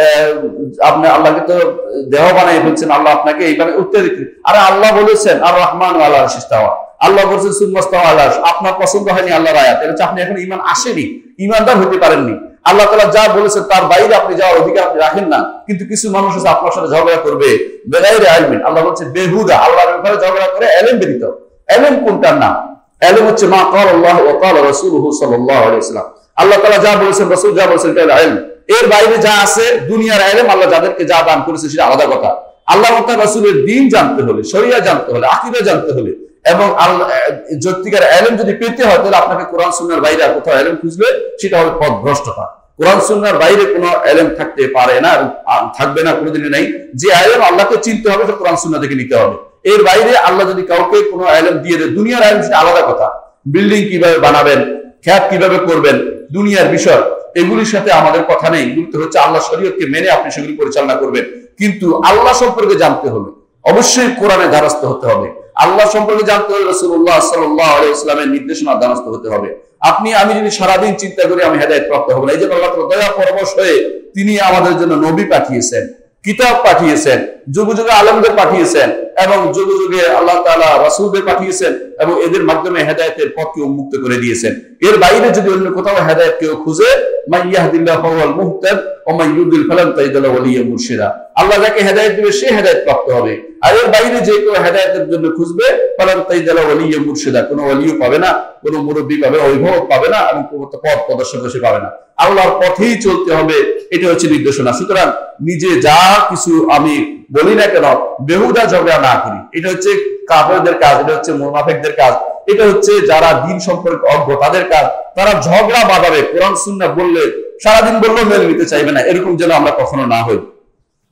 আপনি আল্লাহকে তো দেহ বানাই ফেলছেন, আল্লাহ আপনাকে এই বানাই উঠতে দিচ্ছেন। আরে আল্লাহ বলেছেন আর রহমান আল্লাহ ইস্তাওয়া, আল্লাহ বলছেন সুন্নাস্তাওয়া আল্লাহ, আপনার পছন্দ হয়নি আল্লাহর আয়াত, এটা হচ্ছে আপনি এখন ঈমান আসেনি, ঈমানদার হতে পারেননি। আল্লাহ তাআলা যা বলেছেন তার বাইরে আপনি যাওয়ার অধিকার আপনি রাখেন না। কিন্তু কিছু মানুষ আছে আপনার সাথে ঝগড়া করবে বেগাইরে ইলমিন, আল্লাহ বলছে বেহুদা, আল্লাহর ব্যাপারে ঝগড়া করে ইলম ব্যতীত। ইলম কোনটার নাম? ইলম হচ্ছে মা ক্বাল আল্লাহ ওয়া ক্বাল রাসূলুহু সাল্লাল্লাহু আলাইহি ওয়াসাল্লাম, আল্লাহ তাআলা যা বলেছেন রাসূল যা বলেছেন এটা ইলম। এর বাইরে যা আছে দুনিয়ার ইলম, আল্লাহ যাদেরকে যা দান করেছে সেটা আলাদা কথা। আল্লাহ ও তার রাসূলের দ্বীন জানতে হলে, শরিয়া জানতে হলে, আকীদা জানতে হলে এবং আল্লাহ যৌক্তিকার ইলম যদি পেতে হয় তাহলে আপনাকে কোরআন সুন্নাহর বাইরে আর কোথাও ইলম খুঁজলে সেটা হবে পথভ্রষ্টতা। কোরআন সুন্নাহর বাইরে কোনো ইলম থাকতে পারে না, থাকবে না, কোনোদিনই নাই। যে ইলম আল্লাহকে চিনতে হবে সেটা কোরআন সুন্নাহ থেকে নিতে হবে। এর বাইরে আল্লাহ যদি কাউকে কোনো ইলম দিয়ে দেয়, দুনিয়ার ইলম সেটা আলাদা কথা। বিল্ডিং কিভাবে বানাবেন, খ্যাত কিভাবে করবেন, দুনিয়ার বিষয়, এগুলির সাথে আমাদের কথা নেই। এগুলো হচ্ছে আল্লাহ শরীয়তকে মেনে আপনি সেগুলি পরিচালনা করবেন। কিন্তু আল্লাহ সম্পর্কে জানতে হলে অবশ্যই কোরআনে দ্বারস্থ হতে হবে। আল্লাহ সম্পর্কে জানতে হলে রাসূলুল্লাহ সাল্লাল্লাহু আলাইহি ওয়াসাল্লামের নির্দেশনা দ্বারস্থ হতে হবে। আপনি আমি যদি সারাদিন চিন্তা করি আমি হেদায়েত প্রাপ্ত হব না। এই জন্য আল্লাহ তাআলা দয়া পরবশ হয়ে তিনি আমাদের জন্য নবী পাঠিয়েছেন, কিতাব পাঠিয়েছেন, যুগে যুগে আলেমদের পাঠিয়েছেন এবং যুগে যুগে আল্লাহ তাআলা রাসূলদের পাঠিয়েছেন এবং এদের মাধ্যমে হেদায়েতের পথকে উন্মুক্ত করে দিয়েছেন। এর বাইরে যদি অন্য কোথাও হেদায়েত কেউ খুঁজে, মান ইয়াহদিল্লাহু ফাহুয়াল মুহতাদ ওয়া মান ইউদ্লিল ফালান তাজিদ লাহু ওয়ালিয়্যান মুরশিদা, আল্লাহ যাকে হেদায়েত দিবে সে হেদায়েত প্রাপ্ত হবে। আর এর বাইরে যে কেউ হেদায়েতের জন্য খুঁজবে ফালান তাজিদ লাহু ওয়ালিয়্যান মুরশিদা, কোনো ওলিও পাবে না, কোনো মুরব্বি পাবে না, অভিভাবক পাবে না এবং কোনো পথ প্রদর্শক সে পাবে না। আল্লাহর পথেই চলতে হবে, এটা হচ্ছে নির্দেশনা। সুতরাং নিজে যা কিছু আমি বলি না কেন বেহুদা ঝগড়া না করি, এটা হচ্ছে কাফেরদের কাজ, এটা হচ্ছে মুনাফিকদের কাজ, এটা হচ্ছে যারা দ্বীন সম্পর্কে অজ্ঞ তাদের কাজ। তারা ঝগড়া বাঁধাবে, কোরআন সুন্নাহ বললে সারাদিন বললেও মেনে নিতে চাইবে না, এরকম যেন আমরা কখনো না হই।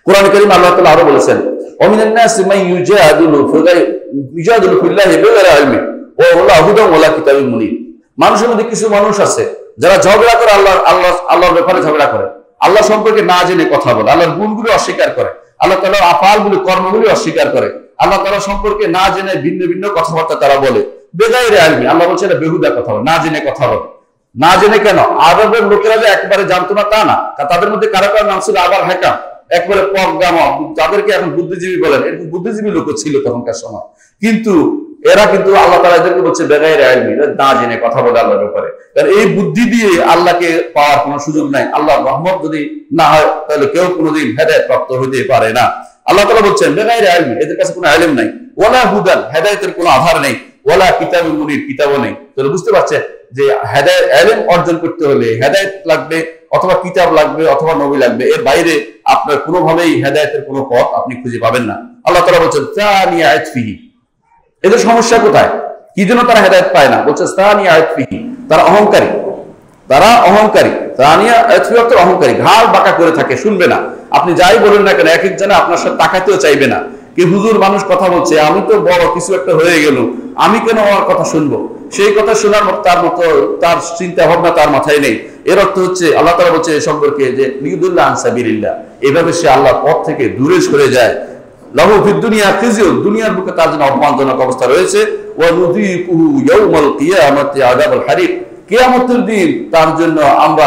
কোরআন কারীমে আল্লাহ তাআলা আরো বলেছেন, ওমিনান নাসি মান ইউজাদিলু ইউজাদিলু ফিল্লাহি বিগাইরি ইলমিন ওয়া লা হুদান ওয়া লা কিতাবিন মুনির। মানুষের মধ্যে কিছু মানুষ আছে যারা ঝগড়া করে, আল্লাহ আল্লাহ আল্লাহর ব্যাপারে ঝগড়া করে, আল্লাহ সম্পর্কে না জেনে কথা বলে, আল্লাহর গুণগুলো অস্বীকার করে, আল্লাহ তাআলার আফআলগুলো কর্মগুলো অস্বীকার করে, আল্লাহ তাআলা সম্পর্কে না জেনে ভিন্ন ভিন্ন কথাবার্তা তারা বলে। বেগাইরে ইলমি, আল্লাহ বলছে এটা বেহুদা কথা বলে, না জেনে কথা বলে। না জেনে কেন? আরবের লোকেরা যে একবারে জানতো না তা না, তাদের মধ্যে কারো কারো নাম ছিল আবার হাকাম, একবারে পরগামা, তাদেরকে এখন বুদ্ধিজীবী বলেন, এরকম বুদ্ধিজীবী লোক ছিল তখনকার সময়। কিন্তু এরা কিন্তু আল্লাহ তাআলা এদেরকে বলছে বেগাইরে ইলমি, না জেনে কথা বলে আল্লাহর ব্যাপারে। কারণ এই বুদ্ধি দিয়ে আল্লাহকে পাওয়ার কোনো সুযোগ নাই। আল্লাহর রহমত যদি না হয় তাহলে কেউ কোনোদিন হেদায়েত প্রাপ্ত হইতে পারে না। আল্লাহ তাআলা বলছেন বেগাইরে ইলমি, এদের কাছে কোনো ইলম নাই, ওয়ালা হুদান, হেদায়েতের কোনো আধার নেই, ওয়ালা কিতাবুন মুনির, কিতাবও নেই। তাহলে বুঝতে পারছেন যে হেদায়েত, ইলম অর্জন করতে হলে হেদায়েত লাগবে, অথবা কিতাব লাগবে, অথবা নবী লাগবে। এর বাইরে আপনার কোনোভাবেই হেদায়েতের কোনো পথ আপনি খুঁজে পাবেন না। আল্লাহ তাআলা বলছেন সানিয়া আতফিহি, এদের সমস্যা কোথায়, কি জন্য তারা হেদায়েত পায় না? বলছে সানিয়া আতফিহি, তারা অহংকারী, তারা অহংকারী। সানিয়া আতফিহি অর্থ অহংকারী, ঘাড় বাঁকা করে থাকে, শুনবে না। আপনি যাই বলেন না কেন, এক এক জনে আপনার সাথে তাকাতেও চাইবে না। কি হুজুর মানুষ কথা বলছে, আমি তো বড় কিছু একটা হয়ে গেল, আমি কেন আমার কথা শুনবো? সেই কথা শোনার মতো তার মতো তার চিন্তা ভাবনা তার মাথায় নেই। এর অর্থ হচ্ছে আল্লাহ তাআলা বলছে এ সম্পর্কে যে লিউদুল্লাহ আন সাবিলিল্লাহ, এভাবে সে আল্লাহর পথ থেকে দূরে সরে যায়। লাহু ফিদ দুনিয়া খিজিয়ুন, দুনিয়ার বুকে তার জন্য অপমানজনক অবস্থা রয়েছে। ওয়া নুযীকুহু ইয়াউমাল কিয়ামাতি আযাবাল হারিক, কিয়ামতের দিন তার জন্য আমরা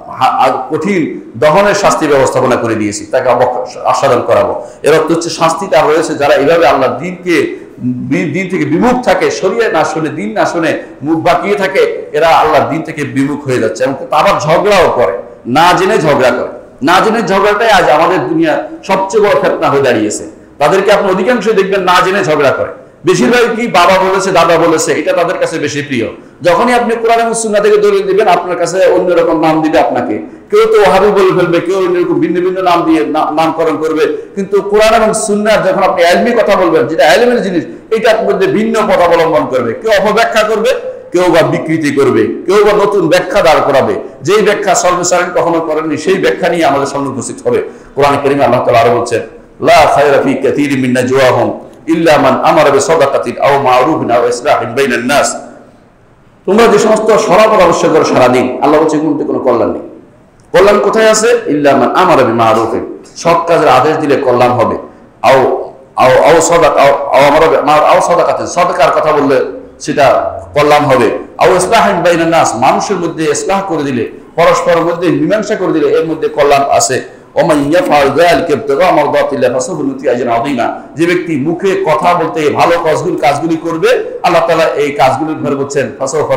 কঠিন দহনের শাস্তি ব্যবস্থাপনা করে দিয়েছি, তাকে আস্বাদন করাবো। এর অর্থ হচ্ছে শাস্তিটা রয়েছে যারা এইভাবে আল্লাহর দ্বীনকে দিন থেকে বিমুখ থাকে, শরীয়ত না শুনে, দিন না শুনে মুখ বাঁকিয়ে থাকে, এরা আল্লাহর দিন থেকে বিমুখ হয়ে যাচ্ছে। এবং আবার ঝগড়াও করে, না জেনে ঝগড়া করে। না জেনে ঝগড়াটাই আজ আমাদের দুনিয়া সবচেয়ে বড় ফিতনা হয়ে দাঁড়িয়েছে। তাদেরকে আপনি অধিকাংশ দেখবেন না জেনে ঝগড়া করে। বেশিরভাগ কি বাবা বলেছে, দাদা বলেছে, এটা তাদের কাছে বেশি প্রিয়। যখনই আপনি কোরআন এবং সুন্নাহ থেকে দলিল দিবেন, আপনার কাছে অন্যরকম নাম দিবে আপনাকে। কেউ তো ওহাবি বলে ফেলবে, কেউ অন্যরকম ভিন্ন ভিন্ন নাম দিয়ে নামকরণ করবে। কিন্তু কোরআন এবং সুন্নাহ যখন আপনি ইলমি কথা বলবেন, যেটা ইলমের জিনিস, এটা আপনার মধ্যে ভিন্ন পথ অবলম্বন করবে। কেউ অপব্যাখ্যা করবে, কেউ বা বিকৃতি করবে, কেউ বা নতুন ব্যাখ্যা দাঁড় করাবে। যেই ব্যাখ্যা সর্বসাধারণ কখনো করেননি, সেই ব্যাখ্যা নিয়ে আমাদের সামনে উপস্থিত হবে। কোরআন কারীমে আল্লাহ তাআলা আরো বলছেন, লা খায়রা ফি কাসীরিন মিন নাজওয়াহুম ইল্লা মান আমারা বিসাদাকাতিন আও মা'রুফিন আও ইসলাহিন বাইনান নাস। তোমরা যে সমস্ত সলাপ অবশ্যই করো সারাদিন, আল্লাহ বলছে এর মধ্যে কোনো কল্যাণ নেই। কল্যাণ কোথায় আছে? ইল্লা মান আমারা বিমা'রুফিন, সৎ কাজের আদেশ দিলে কল্যাণ হবে। আও আও আও সাদাকা আও আমারা আও সাদাকাতিন, সাদাকার কথা বললে সেটা কল্যাণ হবে। আও ইসলাহিন বাইনান নাস, মানুষের মধ্যে ইসলাহ করে দিলে, পরস্পরের মধ্যে মীমাংসা করে দিলে এর মধ্যে কল্যাণ আছে। যে ব্যক্তি মুখে কথা বলতে ভালো কাজগুলি কাজগুলি করবে, আল্লাহ তাআলা এই কাজগুলির ঘরে বলছেন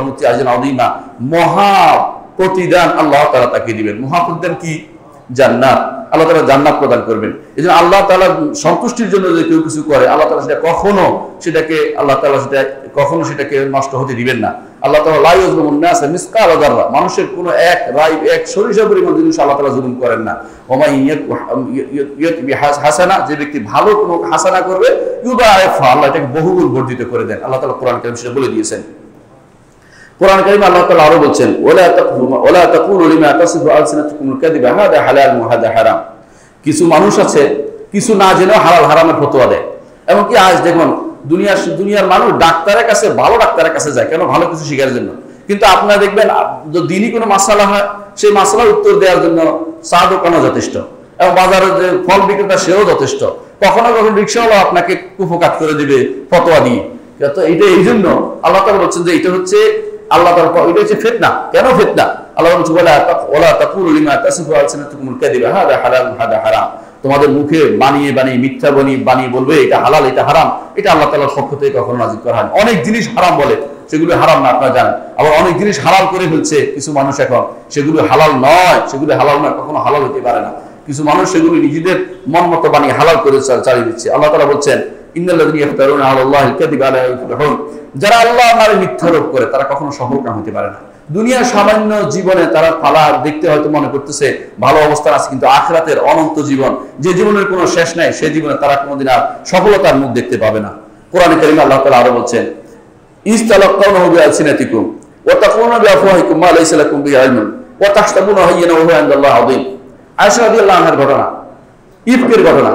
মহা প্রতিদান আল্লাহ তাআলা তাকে দিবেন। মহা প্রতিদান কি? জান্নাত। আল্লাহ তাআলা জান্নাত প্রদান করবেন। এই জন্য আল্লাহ তাআলা সন্তুষ্টির জন্য যে কেউ কিছু করে, আল্লাহ তাআলা সেটা কখনো সেটাকে আল্লাহ তাআলা সেটা কখনো সেটাকে নষ্ট হতে দিবেন না। আল্লাহ তাআলা লা ইউযলিমুন নাস মিসকাল যাররা, মানুষের কোনো এক রাই এক সরিষা পরিমাণ জিনিস আল্লাহ তাআলা জুলুম করেন না। ওয়া মান ইয়াতি হাসানা, যে ব্যক্তি ভালো কোনো হাসানা করবে, ইউদাইফা, আল্লাহ এটাকে বহুগুণ বর্ধিত করে দেন। আল্লাহ তাআলা কোরআন কারীমে সেটা বলে দিয়েছেন। কোরআন কারীমে আল্লাহ তাআলা আরো বলছেন, ওয়ালা তাকফুরু ওয়ালা তাকুলু লিমা তাসিফু আলসিনাতুকুমুল কাযিবা হাদা হালাল ওয়া হাদা হারাম। কিছু মানুষ আছে কিছু না জেনেও হালাল হারামের ফতোয়া দেয়। এবং কি আজ দেখুন দুনিয়ার দুনিয়ার মানুষ ডাক্তারের কাছে, ভালো ডাক্তারের কাছে যায় কেন? ভালো কিছু শেখার জন্য। কিন্তু আপনারা দেখবেন দিনই কোনো মাসালা হয়, সেই মাসালার উত্তর দেওয়ার জন্য চা দোকানও যথেষ্ট, এবং বাজারের যে ফল বিক্রেতা সেও যথেষ্ট। কখনো কখনো রিক্সাওয়ালা আপনাকে কুফকাত করে দিবে ফতোয়া দিয়ে। তো এটা এই জন্য আল্লাহ তাআলা বলছেন যে এটা হচ্ছে আল্লাহ তাআলা, এটা হচ্ছে ফিতনা। কেন ফিতনা? আল্লাহ বলছে ওয়ালা তাকুলু লিমা তাসিফু আলসিনাতুকুমুল কাযিবা হাদা হালাল ওয়া হাদা হারাম। তোমাদের মুখে বানিয়ে বানিয়ে মিথ্যা বানিয়ে বানিয়ে বলবে এটা হালাল এটা হারাম। এটা আল্লাহ তাআলার পক্ষ থেকে কখনো নাযিল করা হয়। অনেক জিনিস হারাম বলে, সেগুলো হারাম না, আপনারা জানেন। আবার অনেক জিনিস হালাল করে ফেলছে কিছু মানুষ এখন, সেগুলো হালাল নয়, সেগুলো হালাল নয়, কখনো হালাল হতে পারে না। কিছু মানুষ সেগুলো নিজেদের মন মতো বানিয়ে হালাল করে চালিয়ে দিচ্ছে। আল্লাহ তাআলা বলছেন, ইন্নাল্লাযীনা ইয়াফতারুনা আলাল্লাহিল কাযিবা লা ইফলিহুন, যারা আল্লাহর নামে মিথ্যারোপ করে তারা কখনো সফলকাম হতে পারে না। দুনিয়ার সামান্য জীবনে তারা ফালা দেখতে হয়তো মনে করতেছে ভালো অবস্থান আছে, কিন্তু আখিরাতের অনন্ত জীবন, যে জীবনের কোনো শেষ নাই, সেই জীবনে তারা কোনোদিন আর সফলতার মুখ দেখতে পাবে না। কোরআনে কারীমে আল্লাহ তাআলা আরো বলছেন, ইসতালাক্কাউনাহু বিআলসিনাতিকুম ওয়া তাকুলুনা বিআফওয়াহিকুম মা লাইসা লাকুম বিহি ইলমুন ওয়া তাহসাবুনাহু হায়্যানাহু ওয়া হুয়া ইনদাল্লাহি আযীম। আয়েশা রাদিয়াল্লাহু আনহার ঘটনা। ইফকের ঘটনা।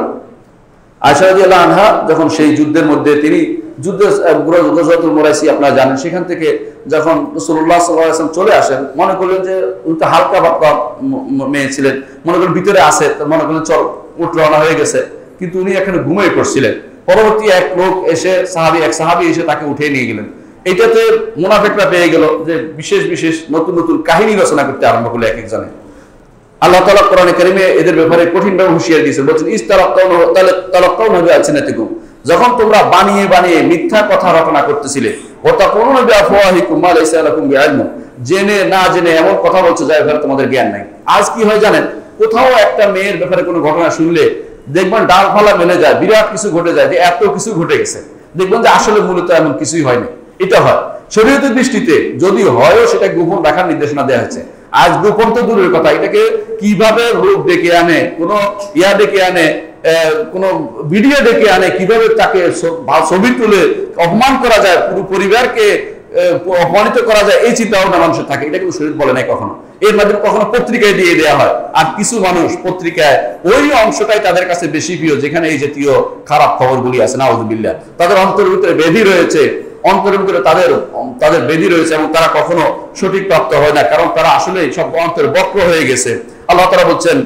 আয়েশা রাদিয়াল্লাহু আনহা যখন সেই যুদ্ধের মধ্যে তিনি যুদ্ধ গজওয়াতুল মুরাইসি আপনারা জানেন, সেখান থেকে যখন রাসূলুল্লাহ সাল্লাল্লাহু আলাইহি ওয়াসাল্লাম চলে আসেন, মনে করলেন যে উনি তো হালকা বাক্কা মেয়ে ছিলেন, মনে করলেন ভিতরে আছে, মনে করলেন চল উঠ রওনা হয়ে গেছে, কিন্তু উনি এখানে ঘুমিয়ে পড়ছিলেন। পরবর্তী এক লোক এসে সাহাবী এক সাহাবী এসে তাকে উঠিয়ে নিয়ে গেলেন। এইটাতে মুনাফিকরা পেয়ে গেল যে বিশেষ বিশেষ নতুন নতুন কাহিনী রচনা করতে আরম্ভ করলো এক একজনে। আল্লাহ তাআলা কোরআনে কারীমে এদের ব্যাপারে কঠিনভাবে হুঁশিয়ার দিয়েছেন, বলছেন ইসতারাক্কাউনা তালাক্কাউনা বিআলসিনাতিকুম, যখন তোমরা বানিয়ে বানিয়ে মিথ্যা কথা রচনা করতেছিলে, ওয়া তাকুলুনা বিআফওয়াহিকুম মা লাইসা লাকুম বিইলম, জেনে না জেনে এমন কথা বলছো যার ব্যাপারে তোমাদের জ্ঞান নাই। আজ কি হয় জানেন, কোথাও একটা মেয়ের ব্যাপারে কোনো ঘটনা শুনলে দেখবেন ডালফালা মেলে যায়, বিরাট কিছু ঘটে যায়, যে এত কিছু ঘটে গেছে, দেখবেন যে আসলে মূলত এমন কিছুই হয়নি। এটা হয় শরীয়তের দৃষ্টিতে, যদি হয়ও সেটা গোপন রাখার নির্দেশনা দেওয়া হয়েছে। আজ গোপন তো দূরের কথা, এটাকে কিভাবে রূপ ডেকে আনে, কোন ইয়া ডেকে আনে, কোন ভিডিও ডেকে আনে, কিভাবে তাকে ছবি তুলে অপমান করা যায়, পুরো পরিবারকে অপমানিত করা যায়, এই চিন্তা ভাবনা মানুষের থাকে। এটা কিন্তু শরীয়ত বলে নাই কখনো। এর মাধ্যমে কখনো পত্রিকায় দিয়ে দেওয়া হয়, আর কিছু মানুষ পত্রিকায় ওই অংশটাই তাদের কাছে বেশি প্রিয় যেখানে এই জাতীয় খারাপ খবরগুলি আছে, নাউযুবিল্লাহ। তাদের অন্তরের ভিতরে বেধি রয়েছে, অন্তরের ভিতরে তাদের তাদের বেধি রয়েছে, এবং তারা কখনো সঠিক প্রাপ্ত হয় না, কারণ তারা আসলে সব অন্তরে বক্র হয়ে গেছে। আল্লাহ তাআলা বলছেন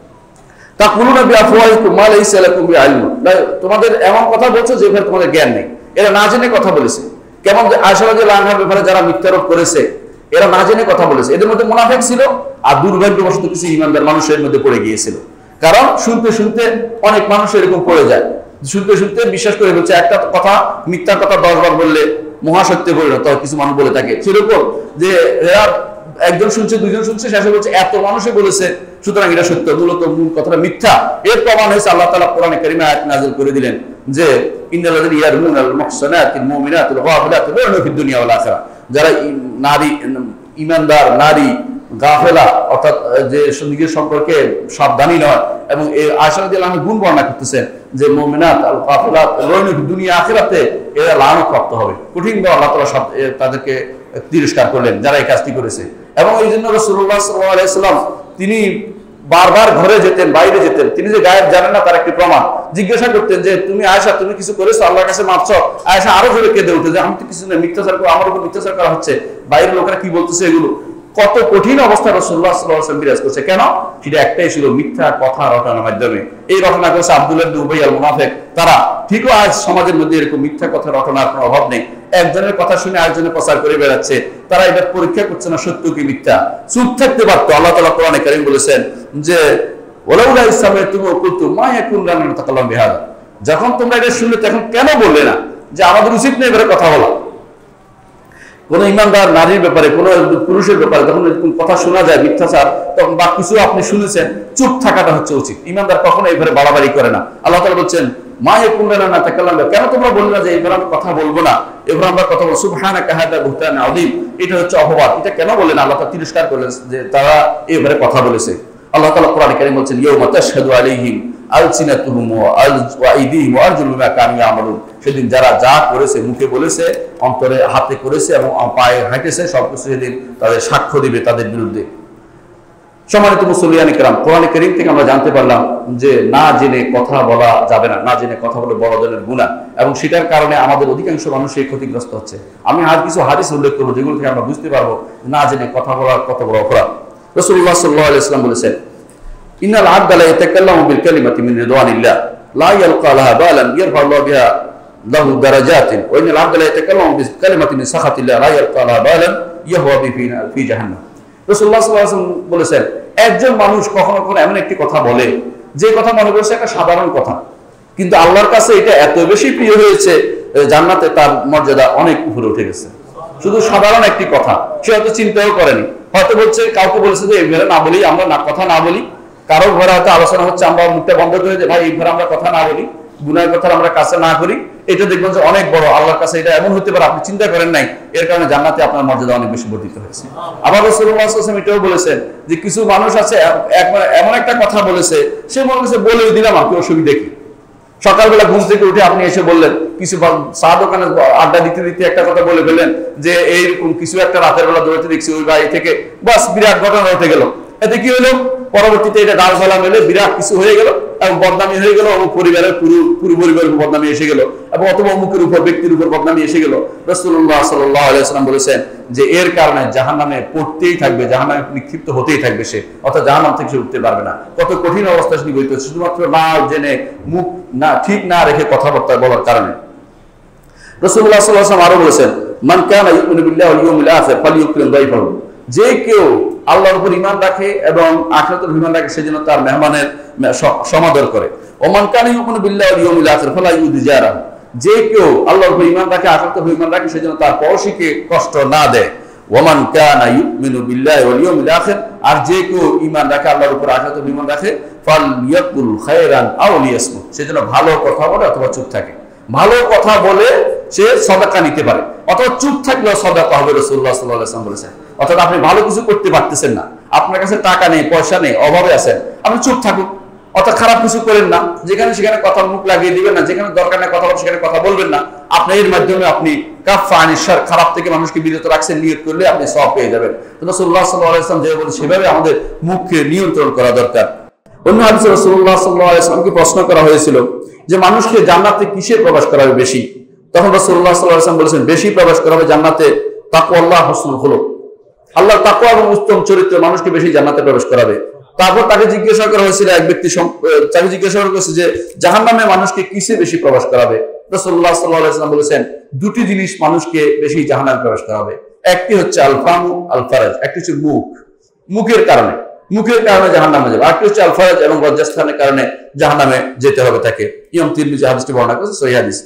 তাকুলুনা বিআফওয়াহিকুম মা লাইসা লাকুম বিইলম, তোমাদের এমন কথা বলছো যে ব্যাপারে তোমাদের জ্ঞান নেই। এরা না জেনে কথা বলেছে। কেমন আয়েশা রাদিয়াল্লাহু আনহার ব্যাপারে যারা মিথ্যারোপ করেছে, এরা না জেনে কথা বলেছে। এদের মধ্যে মুনাফিক ছিল, আর দুর্ভাগ্যবশত কিছু ঈমানদার মানুষের মধ্যে পড়ে গিয়েছিল। কারণ শুনতে শুনতে অনেক মানুষ এরকম পড়ে যায়, শুনতে শুনতে বিশ্বাস করে বলছে, একটা কথা মিথ্যা কথা দশ বার বললে মহাসত্যে পরিণত হয়, কিছু মানুষ বলে থাকে সেরকম, যে এরা একজন শুনছে, দুইজন শুনছে, শেষে বলছে এত মানুষে বলেছে, সুতরাং এটা সত্য, মূলত মূল কথাটা মিথ্যা। এর প্রমাণ হয়েছে আল্লাহ তাআলা কোরআনে কারীমে আয়াত নাযিল করে দিলেন যে ইন্নাল্লাযীনা ইয়ারমুনাল মুহসানাতিল মুমিনাতিল গাফিলাতিল লু'inu ফিদ দুনিয়া ওয়াল আখিরাহ, যারা নারী ঈমানদার নারী গাফেলা অর্থাৎ যে নিজের সম্পর্কে সাবধানী নয়, এবং এই আয়েশা রাদিয়াল্লাহু আনহা গুণ বর্ণনা করতেছেন যে মুমিনাত আল গাফিলাত লু'inu ফিদ দুনিয়া আখিরাতে এরা লানত প্রাপ্ত হবে। কঠিনভাবে আল্লাহ তাআলা সব তাদেরকে তিরস্কার করলেন যারা এই কাজটি করেছে। এবং এই জন্য রাসূলুল্লাহ সাল্লাল্লাহু আলাইহি ওয়াসাল্লাম তিনি বারবার ঘরে যেতেন, বাইরে যেতেন, তিনি যে গায়েব জানেন না তার একটি প্রমাণ। জিজ্ঞাসা করতেন যে তুমি আয়েশা তুমি কিছু করেছো, আল্লাহর কাছে মাপ চাও। আয়েশা আরো জোরে কেঁদে উঠে যে আমি তো কিছু না, মিথ্যাচার করে আমার উপর মিথ্যাচার করা হচ্ছে, বাইরের লোকেরা কি বলতেছে এগুলো। কত কঠিন অবস্থা রাসূলুল্লাহ সাল্লাল্লাহু আলাইহি ওয়াসাল্লাম বিরাজ করছে। কেন? সেটা একটাই ছিল, মিথ্যা কথা রটনার মাধ্যমে। এই রটনা করেছে আব্দুল্লাহ ইবনে উবাই আল মুনাফিক। তারা ঠিকও আজ সমাজের মধ্যে এরকম মিথ্যা কথা রটনার কোনো অভাব নেই, একজনের কথা শুনে আরেকজনের প্রচার করে বেড়াচ্ছে। তারা এটা পরীক্ষা করছে না সত্য কি মিথ্যা, চুপ থাকতে পারতো। আল্লাহ তাআলা কোরআনে কারীম বলেছেন যে ওয়ালাউলা ইসসামাইতুম ওয়া কুলতুম মা ইয়াকুনু লানা নাতাকাল্লামু বিহাযা, যখন তোমরা এটা শুনলে তখন কেন বললে না যে আমাদের উচিত নেই এবারে কথা বলা। কোন ইমানদার নারীর ব্যাপারে, কোন পুরুষের ব্যাপারে যখন কথা শোনা যায় মিথ্যাচার, তখন বা কিছু আপনি শুনেছেন, চুপ থাকাটা হচ্ছে উচিত। ইমানদার কখনো এইভাবে বাড়াবাড়ি করে না। আল্লাহ তাআলা বলছেন মা ইয়াকুনু লানা নাতাকাল্লামু বিহাযা, কেন তোমরা বললে না যে এবার আমরা কথা বলবো না, এবার আমরা কথা বলবো, সুবহানাকা হাযা বুহতানুন আযীম, এটা হচ্ছে অপবাদ। এটা কেন বললেন? আল্লাহ তাআলা তিরস্কার করলেন যে তারা এইভাবে কথা বলেছে। আল্লাহ তাআলা কোরআনে কারীম বলছেন ইয়াউমা তাশহাদু আলাইহিম আলসিনাতুহুম ওয়া আইদিহিম ওয়া আরজুলুহুম বিমা কানু ইয়ামালুন, সেদিন যারা যা করেছে, মুখে বলেছে, অন্তরে হাতে করেছে এবং পায়ে হাঁটেছে, সবকিছু সেদিন তাদের সাক্ষ্য দিবে তাদের বিরুদ্ধে। সম্মানিত মুসলিয়ান কিরাম, কোরআনে কারীম থেকে আমরা জানতে পারলাম যে না জেনে কথা বলা যাবে না, না জেনে কথা বলে বড় ধরনের গুনাহ, এবং সেটার কারণে আমাদের অধিকাংশ মানুষ এই ক্ষতিগ্রস্ত হচ্ছে। আমি আর কিছু হাদিস উল্লেখ করবো যেগুলো থেকে আমরা বুঝতে পারবো না জেনে কথা বলার কত বড় অপরাধ। রাসূলুল্লাহ সাল্লাল্লাহু আলাইহি ওয়াসাল্লাম বলেছেন ইন্নাল আবদা লা ইয়াতাকাল্লামু বিল কালিমাতি মিন রিদওয়ানিল্লাহ লা ইয়ালকা লাহা বালান ইয়ারফা'ুল্লাহু বিহা লাহু দারাজাতিন ওয়া ইন্নাল আবদা লা ইয়াতাকাল্লামু বিল কালিমাতি মিন সাখাতিল্লাহ লা ইয়ালকা লাহা বালান ইয়াহওয়া বিহি ফি জাহান্নাম। রাসূলুল্লাহ সাল্লাল্লাহু আলাইহি ওয়াসাল্লাম বলেছেন একজন মানুষ কখনো কখনো এমন একটি কথা বলে যে কথা মনে করছে একটা সাধারণ কথা, কিন্তু আল্লাহর কাছে এটা এত বেশি প্রিয় হয়েছে জান্নাতে তার মর্যাদা অনেক উপরে উঠে গেছে। শুধু সাধারণ একটি কথা, সে হয়তো চিন্তাও করেনি, হয়তো বলছে কাউকে বলেছে যে এই ঘরে না বলি, আমরা না কথা না বলি, কারো ঘরে হয়তো আলোচনা হচ্ছে আমরা মুখটা বন্ধ করে যে ভাই এই ঘরে আমরা কথা না বলি, গুনাহের কথা আমরা কাছে না করি। এটা দেখবেন যে অনেক বড়, আল্লাহর কাছে এটা এমন হতে পারে আপনি চিন্তা করেন নাই, এর কারণে জান্নাতে আপনার মর্যাদা অনেক বেশি বর্ধিত হয়েছে। আবার রাসূলুল্লাহ সাল্লাল্লাহু আলাইহি ওয়াসাল্লাম এটাও বলেছেন যে কিছু মানুষ আছে এমন একটা কথা বলেছে, সে মনে করছে বলেই দিলাম, আপনি অসুবিধা কি। সকালবেলা ঘুম থেকে উঠে আপনি এসে বললেন, কিছু চা দোকানে আড্ডা দিতে দিতে একটা কথা বলে ফেললেন যে এইরকম কিছু একটা রাতের বেলা দৌড়াতে দেখছি ওই বাড়ি থেকে, বাস বিরাট ঘটনা উঠে গেল। এতে কি হলো? পরবর্তীতে এটা ডাল ফেলা মেলে বিরাট কিছু হয়ে গেল, এবং বদনামি হয়ে গেল, অমুক পরিবারের পুরো পুরো পরিবারের উপর বদনামি এসে গেল, এবং অথবা অমুকের উপর ব্যক্তির উপর বদনামি এসে গেল। রাসূলুল্লাহ সাল্লাল্লাহু আলাইহি ওয়াসাল্লাম বলেছেন যে এর কারণে জাহান্নামে পড়তেই থাকবে, জাহান্নামে নিক্ষিপ্ত হতেই থাকবে সে, অর্থাৎ জাহান্নাম থেকে সে উঠতে পারবে না। কত কঠিন অবস্থা সে নিগড়িত হচ্ছে শুধুমাত্র না জেনে, মুখ না ঠিক না রেখে কথাবার্তা বলার কারণে। রাসূলুল্লাহ সাল্লাল্লাহু আলাইহি ওয়াসাল্লাম আরো বলেছেন, মান কানা ইউমিনু বিল্লাহি ওয়াল ইয়াউমিল আখির ফালইউকরিম দাইফাহু, যে কেউ আল্লাহর উপর ঈমান রাখে এবং আখিরাতের ঈমান রাখে সেজন্য তার মেহমানের সমাদর করে। ওমান কানা ইউমিনু বিল্লাহি ওয়াল ইয়াউমিল আখির ফালা ইউযি জারাহু, যে কেউ আল্লাহর উপর ঈমান রাখে আখিরাতের উপর ঈমান রাখে সেজন্য তার পড়শিকে কষ্ট না দেয়। ওমান কানা ইউমিনু বিল্লাহি ওয়াল ইয়াউমিল আখির, আর যে কেউ ঈমান রাখে আল্লাহর উপর আখিরাতের উপর ঈমান রাখে ফালইয়াকুল খায়রান আও লিয়াসমুত, সেজন্য ভালো কথা বলে অথবা চুপ থাকে। ভালো কথা বলে সে সদাকা নিতে পারে, অথবা চুপ থাকলেও সদাকা হবে, রাসূলুল্লাহ সাল্লাল্লাহু আলাইহি ওয়াসাল্লাম বলেছেন। অর্থাৎ আপনি ভালো কিছু করতে পারতেছেন না, আপনার কাছে টাকা নেই, পয়সা নেই, অভাবে আছেন, আপনি চুপ থাকুন, অর্থাৎ খারাপ কিছু করেন না, যেখানে সেখানে কথা মুখ লাগিয়ে দিবেন না, যেখানে দরকার নেই কথা বলবেন সেখানে কথা বলবেন না। আপনি এর মাধ্যমে আপনি কাফা আনিশ শার, খারাপ থেকে মানুষকে বিরত রাখছেন, নিয়ত করলে আপনি সওয়াব পেয়ে যাবেন। রাসূলুল্লাহ সাল্লাল্লাহু আলাইহি ওয়াসাল্লাম যেভাবে বলেন সেভাবে আমাদের মুখকে নিয়ন্ত্রণ করা দরকার। অন্য হাদিসে রাসূলুল্লাহ সাল্লাল্লাহু আলাইহি ওয়াসাল্লামকে প্রশ্ন করা হয়েছিল যে মানুষকে জান্নাতে কিসে প্রবেশ করাবে বেশি? তখন রাসূলুল্লাহ সাল্লাল্লাহু আলাইহি ওয়াসাল্লাম বলেছেন বেশি প্রবেশ করাবে জান্নাতে তাকওয়াল্লাহ হুসনুল খুলুক, আল্লাহর তাকওয়া এবং উত্তম চরিত্র মানুষকে বেশি জান্নাতে প্রবেশ করাবে। তারপর তাকে জিজ্ঞাসা করা হয়েছিল, এক ব্যক্তি তাকে জিজ্ঞাসা করা হয়েছে যে জাহান্নামে মানুষকে কিসে বেশি প্রবেশ করাবে? রাসূলুল্লাহ সাল্লাল্লাহু আলাইহি ওয়াসাল্লাম বলেছেন দুটি জিনিস মানুষকে বেশি জাহান্নামে প্রবেশ করাবে। একটি হচ্ছে আল ফামু আল ফারাজ, একটি হচ্ছে মুখ, মুখের কারণে মুখের কারণে জাহান্নামে যাবে, আরেকটি হচ্ছে আল ফারাজ এবং লজ্জাস্থানের কারণে জাহান্নামে যেতে হবে তাকে। ইমাম তিরমিজি হাদিসটি বর্ণনা করেছেন, সহিহ হাদিস।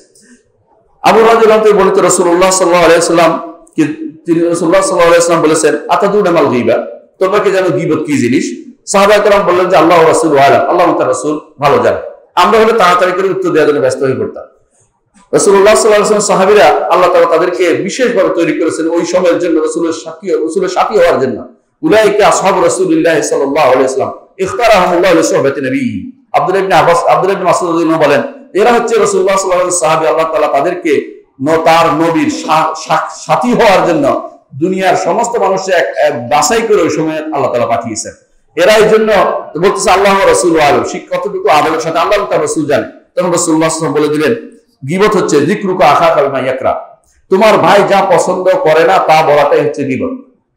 আবু হুরায়রা রাদিয়াল্লাহু আনহু বর্ণিত রাসূলুল্লাহ সাল্লাল্লাহু আলাইহি ওয়াসাল্লাম কি তিনি রাসূলুল্লাহ সাল্লাল্লাহু আলাইহি ওয়াসাল্লাম বলেছেন আতাদুনা মাল গীবা, তোমরা কি জানো গীবত কি জিনিস? সাহাবায়ে কেরাম বললেন যে আল্লাহ ওয়া রাসূলুহু আলাম, আল্লাহ ও তার রাসূল ভালো জানেন। আমরা হলে তাড়াতাড়ি করে উত্তর দেওয়ার জন্য ব্যস্ত হয়ে পড়তাম। রাসূলুল্লাহ সাল্লাল্লাহু আলাইহি ওয়াসাল্লাম সাহাবীরা আল্লাহ তাআলা তাদেরকে বিশেষভাবে তৈরি করেছেন ওই সময়ের জন্য, রাসূলের সাথী রাসূলের সাথী হওয়ার জন্য। উলাইকা আসহাবু রাসূলিল্লাহ সাল্লাল্লাহু আলাইহি ওয়াসাল্লাম ইখতারাহুমুল্লাহু লিসুহবাতি নবী। আব্দুল্লাহ ইবনে আব্বাস আব্দুল্লাহ ইবনে মাসউদ রাদিয়াল্লাহু বলেন এরা হচ্ছে রাসূলুল্লাহ সাল্লাল্লাহু আলাইহি ওয়াসাল্লাম সাহাবী, আল্লাহ তাআলা তাদেরকে তার নবীর সাথী হওয়ার জন্য দুনিয়ার সমস্ত মানুষকে বাছাই করে ওই সময় আল্লাহ তাআলা পাঠিয়েছেন। এরা এই জন্য বলতেছে আল্লাহ ওয়া রাসূলুহু আলাম, কতটুকু আদবের সাথে আল্লাহ তার রাসূল জানে। তখন রাসূলুল্লাহ সাল্লাল্লাহু আলাইহি ওয়াসাল্লাম বলে দিলেন গীবত হচ্ছে যিকরুকা আখাকা বিমা ইয়াকরা, তোমার ভাই যা পছন্দ করে না তা বলাটাই হচ্ছে গীবত।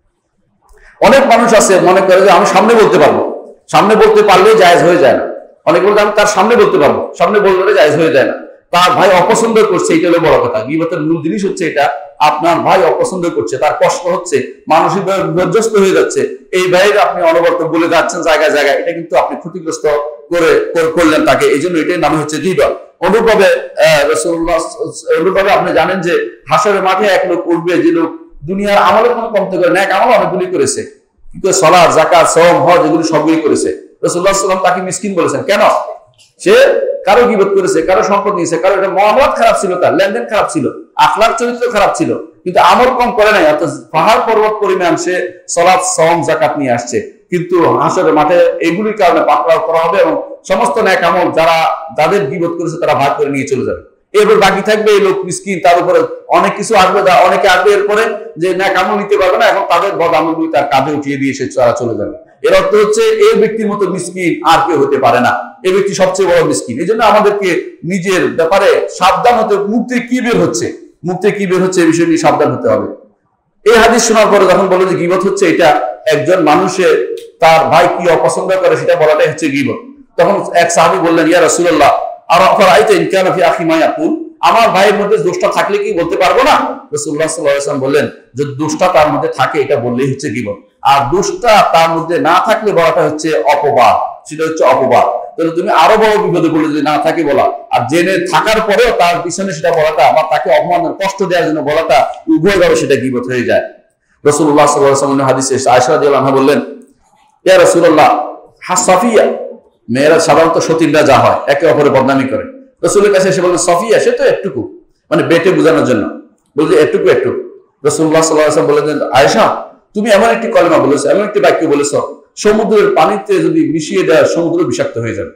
অনেক মানুষ আছে মনে করে যে আমি সামনে বলতে পারবো, সামনে বলতে পারলে জায়েজ হয়ে যায় না। অনেক বলতে আমি তার সামনে বলতে পারবো, সামনে বললে জায়েজ হয়ে যায় না। তার ভাই অপছন্দ করছে, এটা হলো বড় কথা। গীবতের মূল জিনিস হচ্ছে এটা, আপনার ভাই অপছন্দ করছে, তার কষ্ট হচ্ছে, মানসিকভাবে বিপর্যস্ত হয়ে যাচ্ছে, এই ভাইয়ের আপনি অনবরত বলে যাচ্ছেন জায়গায় জায়গায়, এটা কিন্তু আপনি ক্ষতিগ্রস্ত করে করলেন তাকে, এই জন্য এটার নাম হচ্ছে গীবত। অনুরূপভাবে রাসূলুল্লাহ অনুরূপভাবে আপনি জানেন যে হাসরের মাঠে এক লোক উঠবে যে লোক দুনিয়ার আমলের কোনো কমতে করে, নেক আমল অনেকগুলি করেছে, কিন্তু সালাত যাকাত সওম হজ এগুলি সবগুলি করেছে। রাসূলুল্লাহ সাল্লাল্লাহু আলাইহি ওয়াসাল্লাম তাকে মিসকিন বলেছেন, কেন? সে কারো গীবত করেছে, কারো সম্পদ নিয়েছে, কারো এটা মুআমালাত খারাপ ছিল, তার লেনদেন খারাপ ছিল, আখলাক চরিত্র খারাপ ছিল, কিন্তু আমল কম করে নাই। অর্থাৎ পাহাড় পর্বত পরিমাণ সে সালাত সওম যাকাত নিয়ে আসছে, কিন্তু হাসরের মাঠে এগুলির কারণে পাকড়াও করা হবে এবং সমস্ত নেক আমল যারা যাদের গীবত করেছে তারা ভাগ করে নিয়ে চলে যাবে। এরপর বাকি থাকবে এই লোক মিসকিন, তার উপরে অনেক কিছু আসবে, অনেকে আসবে এরপরে যে নেক আমল নিতে পারবে না, এখন তাদের বদ আমলগুলি তার কাঁধে উঠিয়ে দিয়ে সে তারা চলে যাবে। এর অর্থ হচ্ছে এই ব্যক্তির মতো মিসকিন আর কেউ হতে পারে না, এই ব্যক্তি সবচেয়ে বড় মিসকিন। এই জন্য আমাদেরকে নিজের ব্যাপারে সাবধান হতে, মুখ থেকে কি বের হচ্ছে মুখ থেকে কি বের হচ্ছে এই বিষয় নিয়ে সাবধান হতে হবে। এই হাদিস শোনার পরে যখন বলল যে গীবত হচ্ছে এটা একজন মানুষের তার ভাই কি অপছন্দ করে সেটা বলাটাই হচ্ছে গীবত, তখন এক সাহাবী বললেন ইয়া রাসূলুল্লাহ আরাফারাইতা ইন কানা ফি আখি মা ইয়াকুল, আমার ভাইয়ের মধ্যে দোষটা থাকলে কি বলতে পারবো না? রাসূলুল্লাহ সাল্লাল্লাহু আলাইহি ওয়াসাল্লাম বললেন যদি দোষটা তার মধ্যে থাকে এটা বললেই হচ্ছে গীবত, আর দোষটা তার মধ্যে না থাকলে বলাটা হচ্ছে অপবাদ, সেটা হচ্ছে অপবাদ। তাহলে তুমি আরো বড় বিপদে পড়লে যদি না থাকে বলা, আর জেনে থাকার পরেও তার পিছনে সেটা বলাটা বা তাকে অপমানের কষ্ট দেওয়ার জন্য বলাটা উভয়ভাবে সেটা গীবত হয়ে যায়। রাসূলুল্লাহ সাল্লাল্লাহু আলাইহি ওয়াসাল্লাম হাদিসে আয়েশা রাদিয়াল্লাহু আনহা বললেন ইয়া রাসূলুল্লাহ হাসাফিয়া, মেয়েরা সাধারণত সতীনরা যা হয় একে অপরের বদনামি করে, রাসূলের কাছে এসে বললেন সফিয়া সে তো একটুকু, মানে বেটে বোঝানোর জন্য বলছে একটুকু একটু। রাসূলুল্লাহ সাল্লাল্লাহু আলাইহি ওয়াসাল্লাম বললেন আয়েশা তুমি এমন একটি কলেমা বলেছো, এমন একটি বাক্য বলেছো সমুদ্রের পানিতে যদি মিশিয়ে দেয় সমুদ্র বিষাক্ত হয়ে যাবে।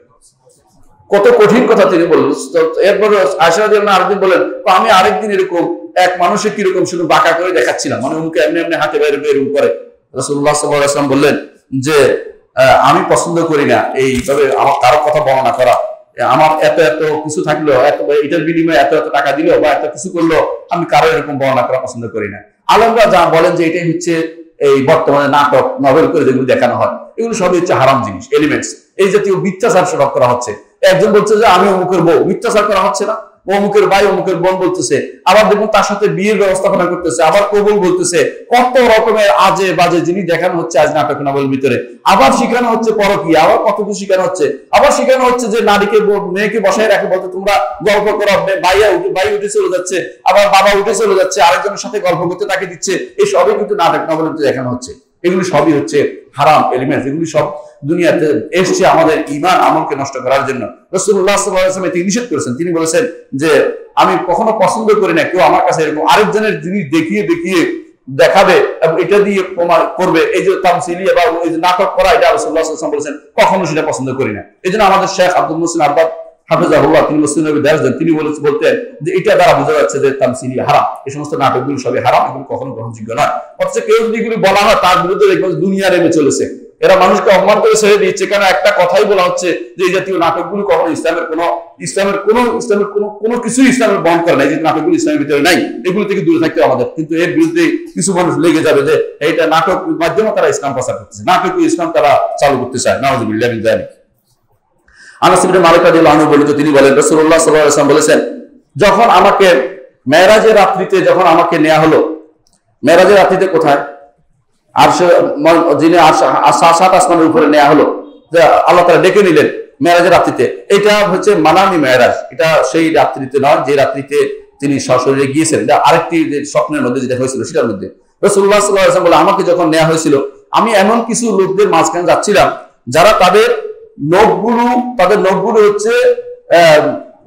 কত কঠিন কথা তিনি বললেন। এরপর আয়েশা রাদিয়াল্লাহু আনহা আরেকদিন বলেন আমি আরেকদিন এরকম এক মানুষের কিরকম শুধু বাঁকা করে দেখাচ্ছিলাম, মানে উনকে এমনি এমনি হাতে বাইরে বের করে। রাসূলুল্লাহ সাল্লাল্লাহু আলাইহি ওয়াসাল্লাম বললেন যে আমি পছন্দ করি না এইভাবে আমার কারো কথা বর্ণনা করা, আমার এত এত কিছু থাকলো, এত এটার বিনিময়ে এত এত টাকা দিল বা এত কিছু করলো, আমি কারো এরকম বর্ণনা করা পছন্দ করি না। আলমরা যা বলেন যে এটাই হচ্ছে এই বর্তমানে নাটক নভেল করে যেগুলো দেখানো হয়, এগুলো সবই হচ্ছে হারাম জিনিস, এলিমেন্টস। এই জাতীয় মিথ্যাচার সব করা হচ্ছে। একজন বলছে যে আমি অমুকের বউ, মিথ্যাচার করা হচ্ছে না? অমুকের ভাই অমুকের বোন বলতেছে, আবার দেখুন তার সাথে বিয়ের ব্যবস্থাপনা করতেছে, আবার কবুল বলতেছে, কত রকমের আজে বাজে জিনিস দেখানো হচ্ছে আজ নাটক নভেল ভিতরে। আবার শিখানো হচ্ছে পরকীয়া, আবার কত কিছু শিখানো হচ্ছে, আবার শিখানো হচ্ছে যে নারীকে মেয়েকে বসায় রাখে, বলতে তোমরা গল্প করো, ভাইয়া উঠে ভাই উঠে চলে যাচ্ছে, আবার বাবা উঠে চলে যাচ্ছে, আরেকজনের সাথে গল্প করতে তাকে দিচ্ছে। এই সবই কিন্তু নাটক নভেল দেখানো হচ্ছে। এগুলি সবই হচ্ছে হারাম এলিমেন্টস। এগুলি সব দুনিয়াতে এসছে আমাদের ঈমান আমলকে নষ্ট করার জন্য। রাসূলুল্লাহ সাল্লাল্লাহু আলাইহি ওয়াসাল্লাম তিনি নিষেধ করেছেন। তিনি বলেছেন যে আমি কখনো পছন্দ করি না কেউ আমার কাছে এরকম আরেকজনের জিনিস দেখিয়ে দেখিয়ে দেখাবে এবং এটা দিয়ে প্রমাণ করবে, এই যে তামসিলিয়া বা এই যে নাটক করা, এটা রাসূলুল্লাহ সাল্লাল্লাহু আলাইহি ওয়াসাল্লাম বলেছেন কখনো সেটা পছন্দ করি না। এই জন্য আমাদের শেখ আব্দুল মুহসিন আরবাদ হাফিজাহুল্লাহ তিনি মুসলিম দাস দেন, তিনি বলতেন যে এটা দ্বারা বোঝা যাচ্ছে যে তামসিলিয়া হারাম, এই সমস্ত নাটকগুলো সবই হারাম, এগুলো কখনো গ্রহণযোগ্য নয়। অথচ কেউ যদি এগুলি বলা হয় তার বিরুদ্ধে দেখবেন দুনিয়া নেমে চলেছে, এরা মানুষকে অপমান করে ছেড়ে দিচ্ছে। কেন? একটা কথাই বলা হচ্ছে যে এই জাতীয় নাটকগুলো কখনো ইসলামের কোন ইসলামের কোন ইসলামের কোন কোনো কিছু ইসলামের বন্ধ করে নাই, যে নাটকগুলো ইসলামের ভিতরে নাই, এগুলো থেকে দূরে থাকতে আমাদের। কিন্তু এর বিরুদ্ধে কিছু মানুষ লেগে যাবে যে এইটা নাটক মাধ্যমে তারা ইসলাম প্রচার করতেছে, নাটক ইসলাম তারা চালু করতে চায়। নাউযুবিল্লাহি মিন যালিক। আনাস ইবনে মালিক রাদিয়াল্লাহু আনহু বলেন, তিনি বলেন রাসূলুল্লাহ সাল্লাল্লাহু আলাইহি ওয়াসাল্লাম বলেছেন, যখন আমাকে মেরাজের রাত্রিতে যখন আমাকে নেওয়া হলো, মেরাজের রাত্রিতে কোথায়? আরশ, যিনি সাত আসমানের উপরে নেওয়া হলো, আল্লাহ তাআলা ডেকে নিলেন মেরাজের রাত্রিতে। এটা হচ্ছে মানামি মেরাজ, এটা সেই রাত্রিতে নয় যে রাত্রিতে তিনি সশরীরে গিয়েছেন, এটা আরেকটি যে স্বপ্নের মধ্যে যেটা হয়েছিল সেটার মধ্যে। রাসূলুল্লাহ সাল্লাল্লাহু আলাইহি ওয়াসাল্লাম বলে, আমাকে যখন নেওয়া হয়েছিল আমি এমন কিছু লোকদের মাঝখানে যাচ্ছিলাম যারা তাদের নখগুলো তাদের নখগুলো হচ্ছে আহ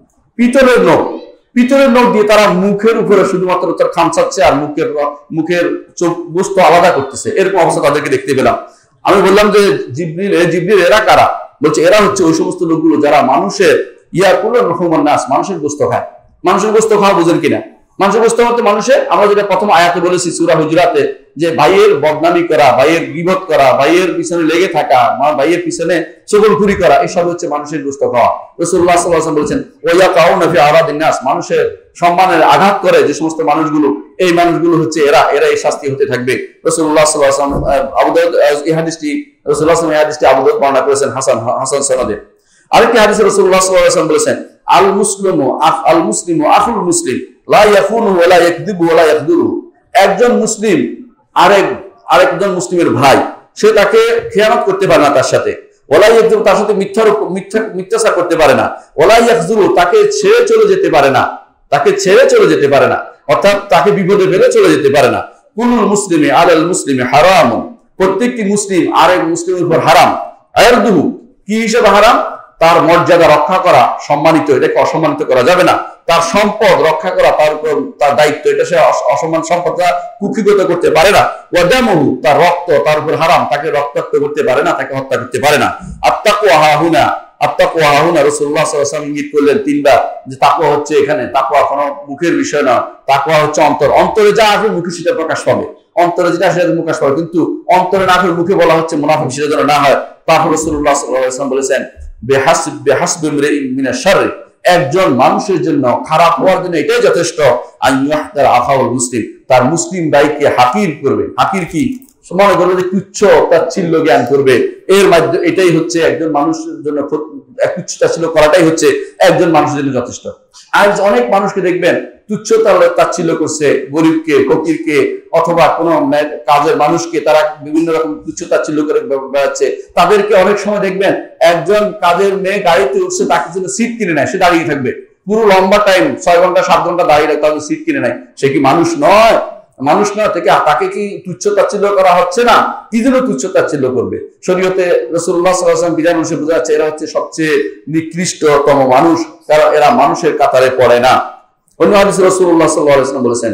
পিতলের নখ, পিতলের নখ দিয়ে তারা মুখের উপরে শুধুমাত্র তার খামচাচ্ছে আর মুখের মুখের চোখ গোস্ত আলাদা করতেছে, এরকম অবস্থা তাদেরকে দেখতে পেলাম। আমি বললাম যে জিবরিল, জিবরিল এরা কারা? বলছে এরা হচ্ছে ওই সমস্ত লোকগুলো যারা মানুষের ইয়াকুলুন রুহুমান নাস, মানুষের গোস্ত খায়। মানুষের গোস্ত খাওয়া বুঝেন কিনা? মানুষের গোস্ত হতে মানুষের, আমরা যেটা প্রথম আয়াতে বলেছি সূরা হুজুরাতে, যে ভাইয়ের বদনামি করা, ভাইয়ের গীবত করা, ভাইয়ের পিছনে লেগে থাকা, ভাইয়ের পিছনে চগলখুরি করা, এসব হচ্ছে মানুষের গোস্ত খাওয়া। রাসূলুল্লাহ সাল্লাল্লাহু আলাইহি ওয়াসাল্লাম বলেছেন ওয়া কাউনা ফি আরাদিন নাস, মানুষের সম্মানের আঘাত করে যে সমস্ত মানুষগুলো, এই মানুষগুলো হচ্ছে এরা, এরা এই শাস্তি হতে থাকবে। রাসূলুল্লাহ সাল্লাল্লাহু আলাইহি ওয়াসাল্লাম আবু দাউদ এই হাদিসটি রাসূলুল্লাহ সাল্লাল্লাহু আলাইহি ওয়াসাল্লাম এই হাদিসটি আবু দাউদ বর্ণনা করেছেন হাসান হাসান সনদে। আরেকটি হাদিসে রাসূলুল্লাহ সাল্লাল্লাহু আলাইহি ওয়াসাল্লাম বলেছেন আল মুসলিমু আল মুসলিমু আখুল মুসলিম লা ইয়াকুনু ওয়া লা ইয়াকযিবু ওয়া লা ইয়াকদুরু। একজন মুসলিম আরেক আরেকজন মুসলিমের ভাই, সে তাকে খেয়ানত করতে পারে না, তার সাথে ওলা ইয়াকযিবু, তার সাথে মিথ্যার মিথ্যা মিথ্যাচার করতে পারে না, ওলা ইয়াকযুরু, তাকে ছেড়ে চলে যেতে পারে না, তাকে ছেড়ে চলে যেতে পারে না, অর্থাৎ তাকে বিপদে ফেলে চলে যেতে পারে না। কুল্লুল মুসলিমি আলাল মুসলিমি হারামুন, প্রত্যেকটি মুসলিম আরেক মুসলিমের উপর হারাম। আরদুহু, কি হিসেবে হারাম? তার মর্যাদা রক্ষা করা, সম্মানিত, এটাকে অসম্মানিত করা যাবে না। তার সম্পদ রক্ষা করা তার উপর তার দায়িত্ব, এটা সে অসম্মান সম্পদটা কুক্ষিগত করতে পারে না। ওয়াদামহু, তার রক্ত তার উপর হারাম, তাকে রক্তাক্ত করতে পারে না, তাকে হত্যা করতে পারে না। আত্তাকওয়া হাহুনা, আত্তাকওয়া হাহুনা, রাসূলুল্লাহ সাল্লাল্লাহু আলাইহি ওয়াসাল্লাম ইঙ্গিত করলেন তিনবার যে তাকওয়া হচ্ছে এখানে, তাকওয়া কোনো মুখের বিষয় না, তাকওয়া হচ্ছে অন্তর, অন্তরে যা আসবে মুখে সেটা প্রকাশ পাবে, অন্তরে যেটা আসবে প্রকাশ পাবে, কিন্তু অন্তরে না আসবে মুখে বলা হচ্ছে মুনাফিক, সেটা যেন না হয়। তারপর রাসূলুল্লাহ সাল্লাল্লাহু আলাইহি ওয়াসাল্লাম বলেছেন বেহাসব বেহাসব ইমরিইন মিনাশ শাররি, একজন মানুষের জন্য খারাপ হওয়ার জন্য এটাই যথেষ্ট আইয়াহতার আখাউল মুসলিম, তার মুসলিম ভাইকে হাকির করবে। হাকির কি? মনে করবে যে তুচ্ছ তাচ্ছিল্য জ্ঞান করবে, এর মাধ্যমে এটাই হচ্ছে একজন মানুষের জন্য, তুচ্ছ তাচ্ছিল্য করাটাই হচ্ছে একজন মানুষের জন্য যথেষ্ট। আজ অনেক মানুষকে দেখবেন তুচ্ছ তাচ্ছিল্য করছে, গরিবকে, ফকিরকে, অথবা কোনো কাজের মানুষকে তারা বিভিন্ন রকম তুচ্ছ তাচ্ছিল্য করে বেড়াচ্ছে। তাদেরকে অনেক সময় দেখবেন একজন কাজের মেয়ে গাড়িতে উঠছে, তাকে জন্য সিট কিনে নেয়, সে দাঁড়িয়ে থাকবে পুরো লম্বা টাইম, ছয় ঘন্টা সাত ঘন্টা দাঁড়িয়ে রাখতে হবে, সিট কিনে নেয়। সে কি মানুষ নয়? মানুষ নয়, থেকে তাকে কি তুচ্ছ তাচ্ছিল্য করা হচ্ছে না? কি জন্য তুচ্ছ তাচ্ছিল্য করবে? শরীয়তে রাসূলুল্লাহ সাল্লাল্লাহু আলাইহি ওয়াসাল্লাম বিধান অনুসারে বোঝা যাচ্ছে এরা হচ্ছে সবচেয়ে নিকৃষ্টতম মানুষ, কারণ এরা মানুষের কাতারে পড়ে না। অন্য হাদিসে রাসূলুল্লাহ সাল্লাল্লাহু আলাইহি ওয়াসাল্লাম বলেছেন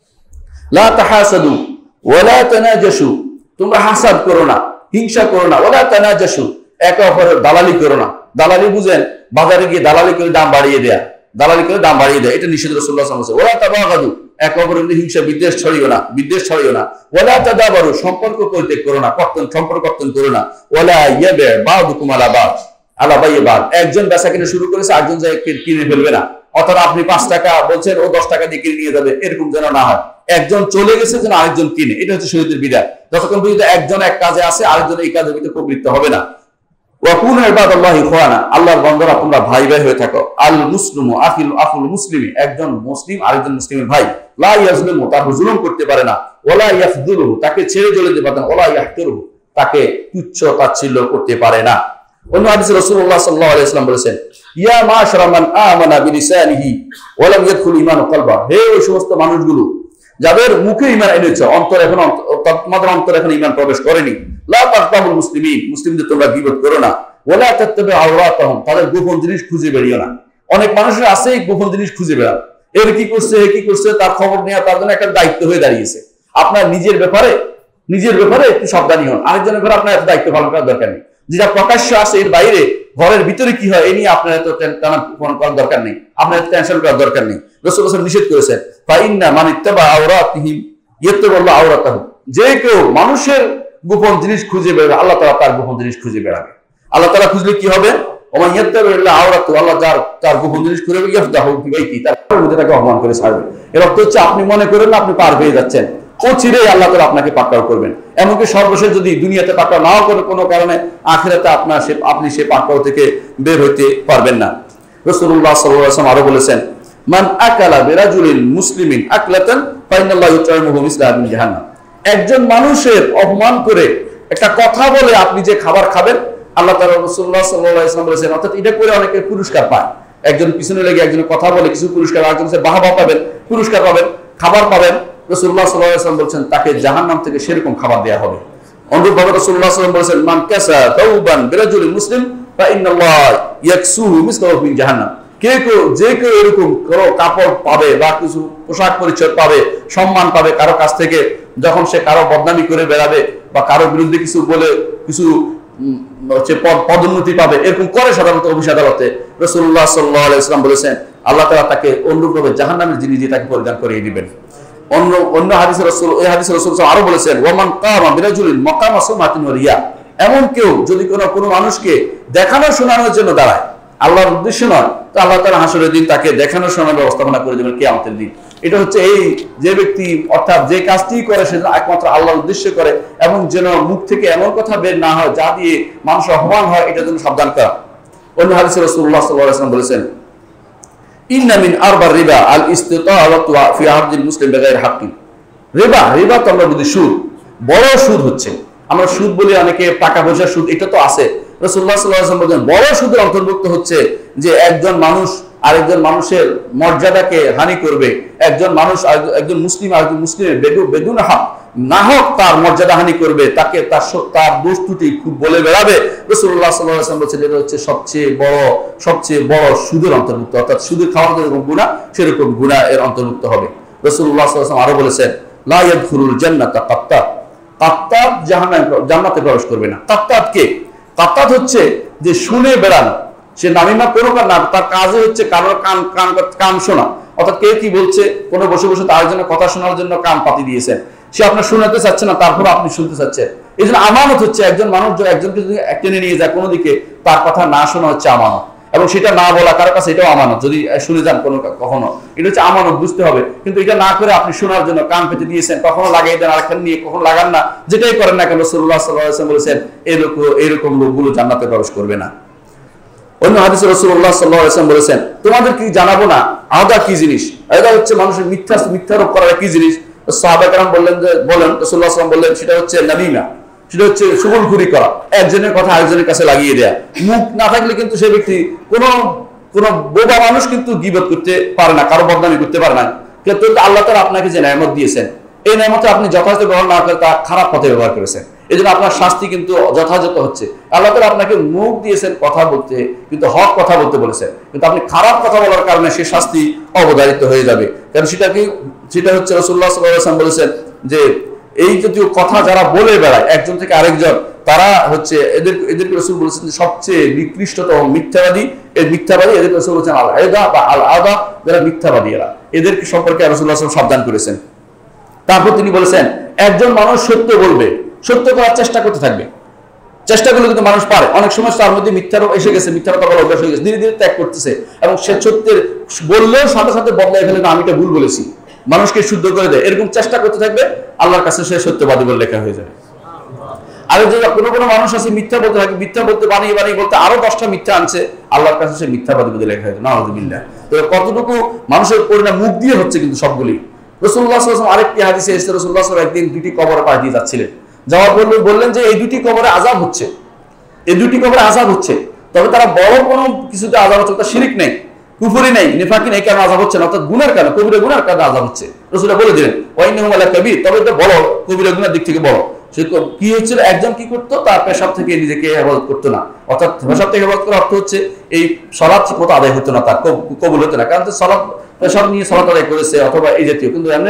লা তাহাসাদু ওয়া লা তানাজাসু, তোমরা হাসাদ করো না, হিংসা করো না, ওয়া লা তানাজাসু, একে অপরের দালালি করো না। দালালি বুঝেন? বাজারে গিয়ে দালালি করে দাম বাড়িয়ে দেয়া, দালালি করে দাম বাড়িয়ে দেয়, এটা নিষেধ রাসূলুল্লাহ সাল্লাল্লাহু আলাইহি ওয়াসাল্লাম। ওয়া লা তাবাগাদু, এক অপরের হিংসা বিদ্বেষ ছড়িও না, বিদ্বেষ ছড়িও না। ওয়ালা তাদাবারু, সম্পর্ক পরিত্যাগ করো না, কর্তন সম্পর্ক কর্তন করো না। ওয়ালা ইয়াবে বাউদুকুম আলা বাদ আলা বাইবাদ, একজন বেচা কিনে শুরু করেছে আরেকজন যায় কিনে ফেলবে না, অথবা আপনি পাঁচ টাকা বলছেন ও দশ টাকা দিয়ে কিনে নিয়ে যাবে, এরকম যেন না হয়। একজন চলে গেছে যেন আরেকজন কিনে, এটা হচ্ছে শরীয়তের বিধান। যতক্ষণ পর্যন্ত একজন এক কাজে আছে আরেকজন এই কাজের ভিতরে প্রবৃত্ত হবে না। ওয়াকুনু ইবাদাল্লাহি ইখওয়ানা, আল্লাহর বান্দারা তোমরা ভাই ভাই হয়ে থাকো। আল মুসলিমু আখিল আখুল মুসলিমি, একজন মুসলিম আরেকজন মুসলিমের ভাই। লা ইয়াজলিমু, তার জুলুম করতে পারে না। ওয়ালা ইয়াফদুলু, তাকে ছেড়ে চলে যেতে পারে না। ওয়ালা ইয়াহতুরু, তাকে তুচ্ছ তাচ্ছিল্য করতে পারে না। অন্য হাদিসে রাসূলুল্লাহ সাল্লাল্লাহু আলাইহি ওয়াসাল্লাম বলেছেন, ইয়া মাশারা মান আমানা বিলিসানিহি ওয়া লাম ইয়াদখুল ঈমানু কলবা, হে ওই সমস্ত মানুষগুলো যাদের মুখে ঈমান এনেছে, অন্তর এখন তোমাদের অন্তর এখন ঈমান প্রবেশ করেনি। লা তাকতাবুল মুসলিমিন, মুসলিমদের তোমরা গীবত করো না। ওয়ালা তাত্তাবি আওরাতাহুম, তাদের গোপন জিনিস খুঁজে বেরিও না। অনেক মানুষের আছে গোপন জিনিস খুঁজে বেড়ান, এর কি করছে এ কি করছে তার খবর নেওয়া তার জন্য একটা দায়িত্ব হয়ে দাঁড়িয়েছে। আপনার নিজের ব্যাপারে নিজের ব্যাপারে একটু সাবধানী হন, আরেকজনের ব্যাপারে আপনার এত দায়িত্ব পালন করার দরকার নেই। যেটা প্রকাশ্য আছে এর বাইরে ঘরের ভিতরে কি হয় এ নিয়ে আপনার এত টানা করার দরকার নেই, আপনার টেনশন করার দরকার নেই। রাসূল সাল্লাল্লাহু আলাইহি ওয়াসাল্লাম নিষেধ করেছেন, ফাইন্না মান ইত্তাবা আওরাতিহিম ইয়াত্তাবাল্লাহু আওরাতাহু, যে কেউ মানুষের গোপন জিনিস খুঁজে বেড়াবে আল্লাহ তাআলা তার গোপন জিনিস খুঁজে বেড়াবে। আল্লাহ তাআলা খুঁজলে কি হবে? ওমান ইয়াত্তাবিল্লাহু আওরাতাহু, আল্লাহ যার তার গোপন জিনিস খুঁজে বের ইয়াফদাহু ফি বাইতি, তার মধ্যে তাকে অপমান করে ছাড়বে। এর অর্থ হচ্ছে আপনি মনে করেন না আপনি পার পেয়ে যাচ্ছেন, ও চিরেই আল্লাহ তাআলা আপনাকে পাকড়াও করবেন। এমনকি সর্বশেষ যদি দুনিয়াতে পাকড়াও নাও করে কোনো কারণে আখিরাতে আপনার সে আপনি সে পাকড়াও থেকে বের হইতে পারবেন না। রাসূলুল্লাহ সাল্লাল্লাহু আলাইহি ওয়াসাল্লাম আরো বলেছেন, মান আকালা বিরাজুলিন মুসলিমিন আকলাতান ফাইনাল্লাহু ইউতঈমুহু মিসলা মিন জাহান্নাম, একজন মানুষের অপমান করে একটা কথা বলে আপনি যে খাবার খাবেন আল্লাহ তাআলা রাসূলুল্লাহ সাল্লাল্লাহু আলাইহি ওয়াসাল্লাম বলেছেন, অর্থাৎ এটা করে অনেকে পুরস্কার পায়। একজন পিছনে লেগে একজনের কথা বলে কিছু পুরস্কার, আরেকজন সে বাহবা পাবেন, পুরস্কার পাবেন, খাবার পাবেন। রাসূলুল্লাহ সাল্লাল্লাহু আলাইহি ওয়াসাল্লাম বলেছেন তাকে জাহান্নাম থেকে সেরকম খাবার দেয়া হবে। অনুরূপভাবে রাসূলুল্লাহ সাল্লাল্লাহু আলাইহি ওয়াসাল্লাম বলেছেন, মান কাসা তাওবান বিরাজুলিন মুসলিম ফা ইন্নাল্লাহ ইয়াকসুহু মিসলাহু মিন জাহান্নাম, কে কেউ যে কেউ এরকম কারো কাপড় পাবে বা কিছু পোশাক পরিচ্ছদ পাবে, সম্মান পাবে কারো কাছ থেকে, যখন সে কারো বদনামি করে বেড়াবে বা কারো বিরুদ্ধে কিছু বলে কিছু হচ্ছে পদোন্নতি পাবে, এরকম করে সাধারণত অফিস আদালতে, রাসূলুল্লাহ সাল্লাল্লাহু আলাইহি ওয়াসাল্লাম বলেছেন আল্লাহ তাআলা তাকে অনুরূপভাবে জাহান্নামের জিনিস দিয়ে তাকে পরিধান করিয়ে দিবেন। অন্য অন্য হাদিসে রাসূল এই হাদিসে রাসূল আরো বলেছেন, ওয়ামান কামা বিরাজুলিন মাকামা সুমাতিন ওয়া রিয়া, এমন কেউ যদি কোনো কোনো মানুষকে দেখানো শোনানোর জন্য দাঁড়ায়, আল্লাহর উদ্দেশ্য নয়, তো আল্লাহ তাআলা হাসরের দিন তাকে দেখানো শোনানোর ব্যবস্থাপনা করে দেবেন কিয়ামতের দিন। এটা হচ্ছে এই যে ব্যক্তি অর্থাৎ যে কাজটি করে সে একমাত্র আল্লাহর উদ্দেশ্য করে এবং যেন মুখ থেকে এমন কথা বের না হয় যা দিয়ে মানুষের অপমান হয়, এটার জন্য সাবধান করা। অন্য হাদিসে রাসূলুল্লাহ সাল্লাল্লাহু আলাইহি ওয়াসাল্লাম বলেছেন, ইন্না মিন আরবার রিবা আল ইস্তিতাআতু ফি আরদিল মুসলিম বিগাইরি হাক্কিন, রিবা রিবা তো আমরা বুঝি সুদ, বড় সুদ হচ্ছে, আমরা সুদ বলি অনেকে টাকা পয়সার সুদ, এটা তো আছে। রাসূলুল্লাহ সাল্লাল্লাহু আলাইহি ওয়াসাল্লাম বলেন বড় সুদের অন্তর্ভুক্ত হচ্ছে যে একজন মানুষ আরেকজন মানুষের মর্যাদাকে হানি করবে, একজন মানুষ একজন মুসলিম আরেকজন মুসলিমের বেদু বেদুন হক না হোক তার মর্যাদা হানি করবে, তাকে তার তার দোষ ত্রুটি খুব বলে বেড়াবে। রাসূলুল্লাহ সাল্লাল্লাহু আলাইহি ওয়াসাল্লাম বলেছেন এটা হচ্ছে সবচেয়ে বড় সবচেয়ে বড় সুদের অন্তর্ভুক্ত, অর্থাৎ সুদের খাওয়া যেরকম গুনাহ সেরকম গুনাহ এর অন্তর্ভুক্ত হবে। রাসূলুল্লাহ সাল্লাল্লাহু আলাইহি ওয়াসাল্লাম আরো বলেছেন, লা ইয়াদখুলুল জান্নাতা কাত্তাত, কাত্তাত জাহান্নামে জান্নাতে প্রবেশ করবে না। কাত্তাত কে? কাত্তাত হচ্ছে যে শুনে বেড়ানো, সে নামিমা কোনো না, তার কাজে হচ্ছে কারোর কান কান কান শোনা, অর্থাৎ কে কি বলছে কোনো বসে বসে তার জন্য কথা শোনার জন্য কান পাতি দিয়েছেন, সে আপনার শোনাতে চাচ্ছে না তারপর আপনি শুনতে চাচ্ছেন। এই জন্য আমানত হচ্ছে একজন মানুষ একজনকে যদি টেনে নিয়ে যায় কোনো দিকে, তার কথা না শোনা হচ্ছে আমানত, এবং সেটা না বলা কারো কাছে এটাও আমানত, যদি শুনে যান কোনো কখনো, এটা হচ্ছে আমানত, বুঝতে হবে। কিন্তু এটা না করে আপনি শোনার জন্য কান পেতে দিয়েছেন, কখনো লাগিয়ে দেন আরেকখান নিয়ে, কখনো লাগান না, যেটাই করেন না কেন রাসূলুল্লাহ সাল্লাল্লাহু আলাইহি ওয়াসাল্লাম বলেছেন এরকম এরকম লোকগুলো জান্নাতে প্রবেশ করবে না। অন্য হাদিসে রাসূলুল্লাহ সাল্লাল্লাহু আলাইহি ওয়াসাল্লাম বলেছেন, তোমাদের কি জানাবো না আদা কি জিনিস? আদা হচ্ছে মানুষের মিথ্যা মিথ্যারোপ করা কি জিনিস? সাহাবা কেরাম বললেন যে বলেন রাসূলুল্লাহ সাল্লাল্লাহু আলাইহি ওয়াসাল্লাম বললেন সেটা হচ্ছে নামিমা, সেটা হচ্ছে সুগলখুরি করা, একজনের কথা আরেকজনের কাছে লাগিয়ে দেয়া। মুখ না থাকলে কিন্তু সে ব্যক্তি কোনো কোনো বোবা মানুষ কিন্তু গীবত করতে পারে না, কারো বদনামি করতে পারে না। কিন্তু আল্লাহ তাআলা আপনাকে যে নেয়ামত দিয়েছেন, এই নেয়ামত আপনি যথাযথ ব্যবহার না করে তা খারাপ পথে ব্যবহার করেছেন, এই জন্য আপনার শাস্তি কিন্তু যথাযথ হচ্ছে। আল্লাহ তাআলা আপনাকে মুখ দিয়েছেন কথা বলতে, কিন্তু হক কথা বলতে বলেছেন, কিন্তু আপনি খারাপ কথা বলার কারণে সে শাস্তি অবধারিত হয়ে যাবে। কারণ সেটা কি সেটা হচ্ছে রাসূলুল্লাহ সাল্লাল্লাহু আলাইহি ওয়াসাল্লাম বলেছেন যে এই জাতীয় কথা যারা বলে বেড়ায় একজন থেকে আরেকজন, তারা হচ্ছে এদের এদেরকে রাসূল বলেছেন সবচেয়ে নিকৃষ্টতম মিথ্যাবাদী। এই মিথ্যাবাদী এদের রাসূল বলেছেন আল আদা বা আল আদা, যারা মিথ্যাবাদী এরা। এদেরকে সম্পর্কে রাসূলুল্লাহ সাল্লাল্লাহু আলাইহি ওয়াসাল্লাম সাবধান করেছেন। তারপর তিনি বলেছেন একজন মানুষ সত্য বলবে, সত্য করার চেষ্টা করতে থাকবে, চেষ্টাগুলো কিন্তু মানুষ পারে, অনেক সময় তার মধ্যে মিথ্যারও এসে গেছে, মিথ্যার কথা বলা অভ্যাস হয়ে গেছে, ধীরে ধীরে ত্যাগ করতেছে এবং সে সত্যের বললেও সাথে সাথে বদলায় ফেলে না আমি এটা ভুল বলেছি, মানুষকে শুদ্ধ করে দেয়, এরকম চেষ্টা করতে থাকবে, আল্লাহর কাছে সে সত্যবাদী বলে লেখা হয়ে যাবে। আর যে কোনো কোনো মানুষ আছে মিথ্যা বলতে থাকে, মিথ্যা বলতে বানিয়ে বানিয়ে বলতে আরো দশটা মিথ্যা আনছে, আল্লাহর কাছে সে মিথ্যাবাদী বলে লেখা হয়েছে, নাউযুবিল্লাহ। তো কতটুকু মানুষের পরিণাম মুখ দিয়ে হচ্ছে কিন্তু সবগুলি। রাসূলুল্লাহ সাল্লাল্লাহু আলাইহি ওয়াসাল্লাম আরেকটি হাদিসে এসেছে, রাসূলুল্লাহ সাল্লাল্লাহু আলাইহি ওয়াসাল্লাম একদিন দুটি কবরে পা দিয়ে যাচ্ছিলেন, যাওয়ার পর বললেন যে এই দুটি কবরে আযাব হচ্ছে, এই দুটি কবরে আযাব হচ্ছে, তবে তারা বড় কোনো কিছুতে আযাব হচ্ছে, তার শিরক নেই, কুফরি নেই, নিফাকি নেই, কেন আযাব হচ্ছে না, অর্থাৎ গুনার কারণে, কবিরা গুনার কারণে আযাব হচ্ছে। রাসূলুল্লাহ বলে দিলেন ওয়াইন্নাহু আলা কাবীর, তবে এটা বড় কবিরা গুনার দিক থেকে বড়। সে কি হচ্ছিল, একজন কি করতো, তার পেশাব থেকে নিজেকে হেফাজত করতো না, অর্থাৎ পেশাব থেকে হেফাজত করার অর্থ হচ্ছে এই সালাত ঠিক মতো আদায় হতো না, তার কবুল হতো না, কারণ সালাত পেশাব নিয়ে সালাত আদায় করেছে অথবা এই জাতীয়, কিন্তু এমনি